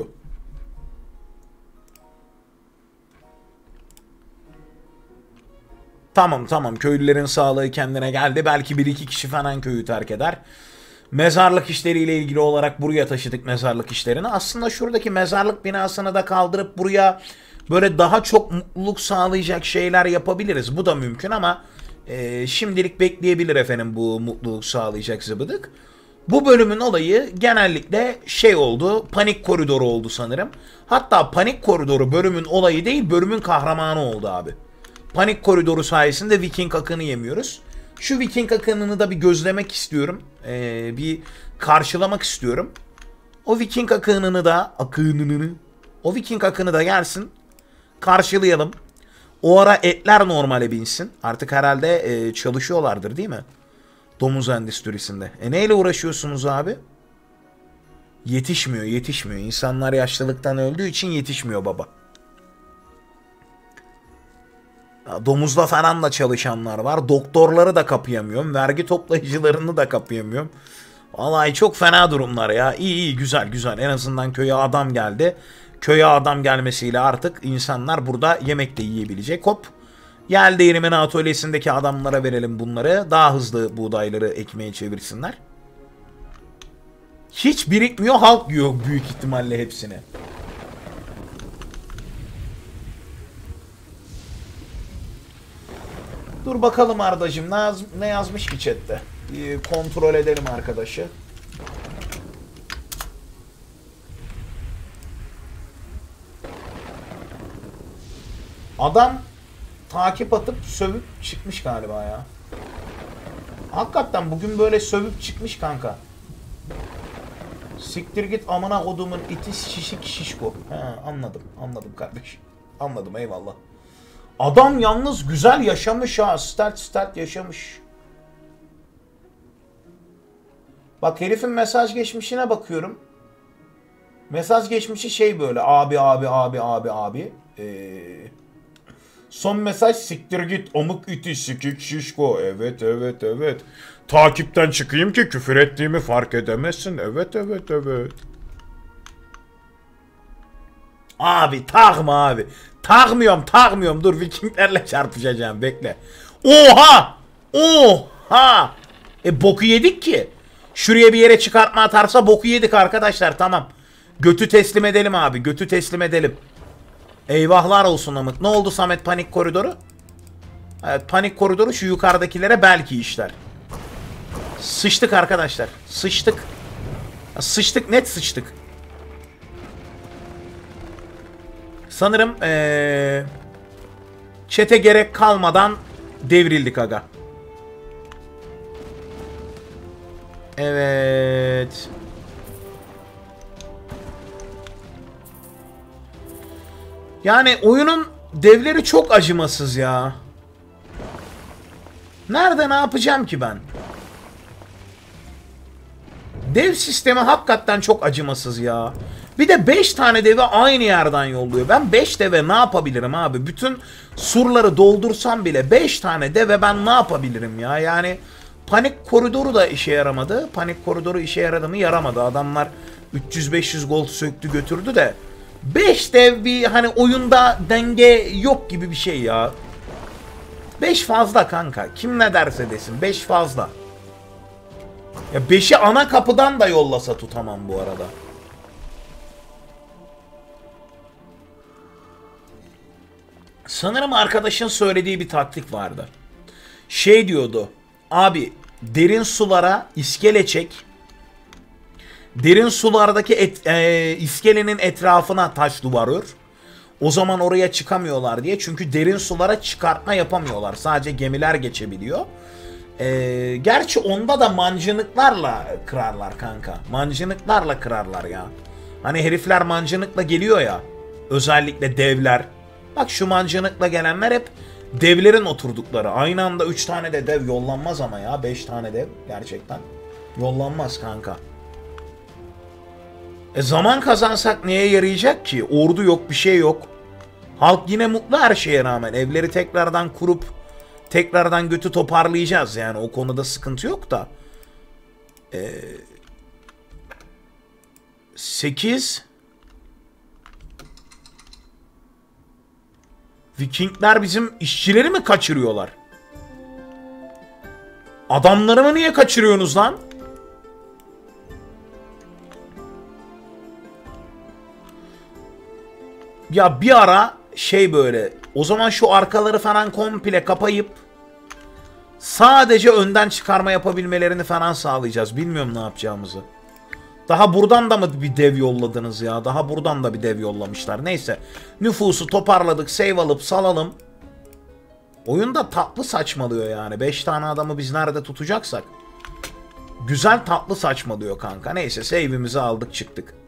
Tamam tamam, köylülerin sağlığı kendine geldi. Belki bir iki kişi falan köyü terk eder. Mezarlık işleriyle ilgili olarak buraya taşıdık mezarlık işlerini. Aslında şuradaki mezarlık binasını da kaldırıp buraya böyle daha çok mutluluk sağlayacak şeyler yapabiliriz. Bu da mümkün ama e, şimdilik bekleyebilir efendim bu mutluluk sağlayacak zıbıdık. Bu bölümün olayı genellikle şey oldu, panik koridoru oldu sanırım. Hatta panik koridoru bölümün olayı değil, bölümün kahramanı oldu abi. Panik koridoru sayesinde Viking akını yemiyoruz. Şu Viking akınını da bir gözlemek istiyorum. Ee, bir karşılamak istiyorum. O Viking akınını da akınını o Viking akını da gelsin. Karşılayalım. O ara etler normale binsin. Artık herhalde e, çalışıyorlardır değil mi? Domuz endüstrisinde. E neyle uğraşıyorsunuz abi? Yetişmiyor, yetişmiyor. İnsanlar yaşlılıktan öldüğü için yetişmiyor baba. Domuzla falan da çalışanlar var. Doktorları da kapayamıyorum. Vergi toplayıcılarını da kapayamıyorum. Vallahi çok fena durumlar ya. İyi iyi, güzel güzel. En azından köye adam geldi. Köye adam gelmesiyle artık insanlar burada yemek de yiyebilecek. Hop. Yel değirmeni atölyesindeki adamlara verelim bunları. Daha hızlı buğdayları ekmeğe çevirsinler. Hiç birikmiyor. Halk yiyor büyük ihtimalle hepsini. Dur bakalım Ardacığım, ne, yaz, ne yazmış ki chatte? Bir kontrol edelim arkadaşı. Adam takip atıp sövüp çıkmış galiba ya. Hakikaten bugün böyle sövüp çıkmış kanka. Siktir git amına kodumun iti şişik şişko. He, anladım anladım kardeşim. Anladım, eyvallah. Adam yalnız güzel yaşamış ha. Start start yaşamış. Bak herifin mesaj geçmişine bakıyorum. Mesaj geçmişi şey böyle. Abi abi abi abi abi. Ee, son mesaj siktir git omuk iti sikik şişko. Evet evet evet. Takipten çıkayım ki küfür ettiğimi fark edemezsin. Evet evet evet. Abi takma abi. Takmıyorum takmıyorum. Dur Vikinglerle çarpışacağım, bekle. Oha! Oha! E boku yedik ki. Şuraya bir yere çıkartma atarsa boku yedik arkadaşlar, tamam. Götü teslim edelim abi. Götü teslim edelim. Eyvahlar olsun amık. Ne oldu Samet panik koridoru? Evet, panik koridoru şu yukarıdakilere belki işler. Sıçtık arkadaşlar. Sıçtık. Sıçtık, net sıçtık. Sanırım ee, chat'e gerek kalmadan devrildik aga. Evet. Yani oyunun devleri çok acımasız ya. Nerede ne yapacağım ki ben? Dev sistemi hakikaten çok acımasız ya. Bir de beş tane deve aynı yerden yolluyor. Ben beş deve ne yapabilirim abi? Bütün surları doldursam bile beş tane deve ben ne yapabilirim ya? Yani panik koridoru da işe yaramadı. Panik koridoru işe yaradı mı? Yaramadı. Adamlar üç yüz beş yüz gold söktü götürdü de beş dev bir hani oyunda denge yok gibi bir şey ya. beş fazla kanka. Kim ne derse desin. beş fazla. Ya beşi ana kapıdan da yollasa tutamam bu arada. Sanırım arkadaşın söylediği bir taktik vardı. Şey diyordu. Abi derin sulara iskele çek. Derin sulardaki et, e, iskelenin etrafına taş duvar ör. O zaman oraya çıkamıyorlar diye. Çünkü derin sulara çıkartma yapamıyorlar. Sadece gemiler geçebiliyor. E, gerçi onda da mancınıklarla kırarlar kanka. Mancınıklarla kırarlar ya. Hani herifler mancınıkla geliyor ya. Özellikle devler. Bak şu mancınıkla gelenler hep devlerin oturdukları. Aynı anda üç tane de dev yollanmaz ama ya. beş tane dev gerçekten yollanmaz kanka. E zaman kazansak neye yarayacak ki? Ordu yok, bir şey yok. Halk yine mutlu her şeye rağmen. Evleri tekrardan kurup tekrardan götü toparlayacağız yani. O konuda sıkıntı yok da. Ee, sekiz Vikingler bizim işçileri mi kaçırıyorlar? Adamlarımı niye kaçırıyorsunuz lan? Ya bir ara şey böyle, o zaman şu arkaları falan komple kapayıp sadece önden çıkarma yapabilmelerini falan sağlayacağız. Bilmiyorum ne yapacağımızı. Daha buradan da mı bir dev yolladınız ya? Daha buradan da bir dev yollamışlar. Neyse. Nüfusu toparladık. Save alıp salalım. Oyunda tatlı saçmalıyor yani. beş tane adamı biz nerede tutacaksak. Güzel tatlı saçmalıyor kanka. Neyse save'imizi aldık çıktık.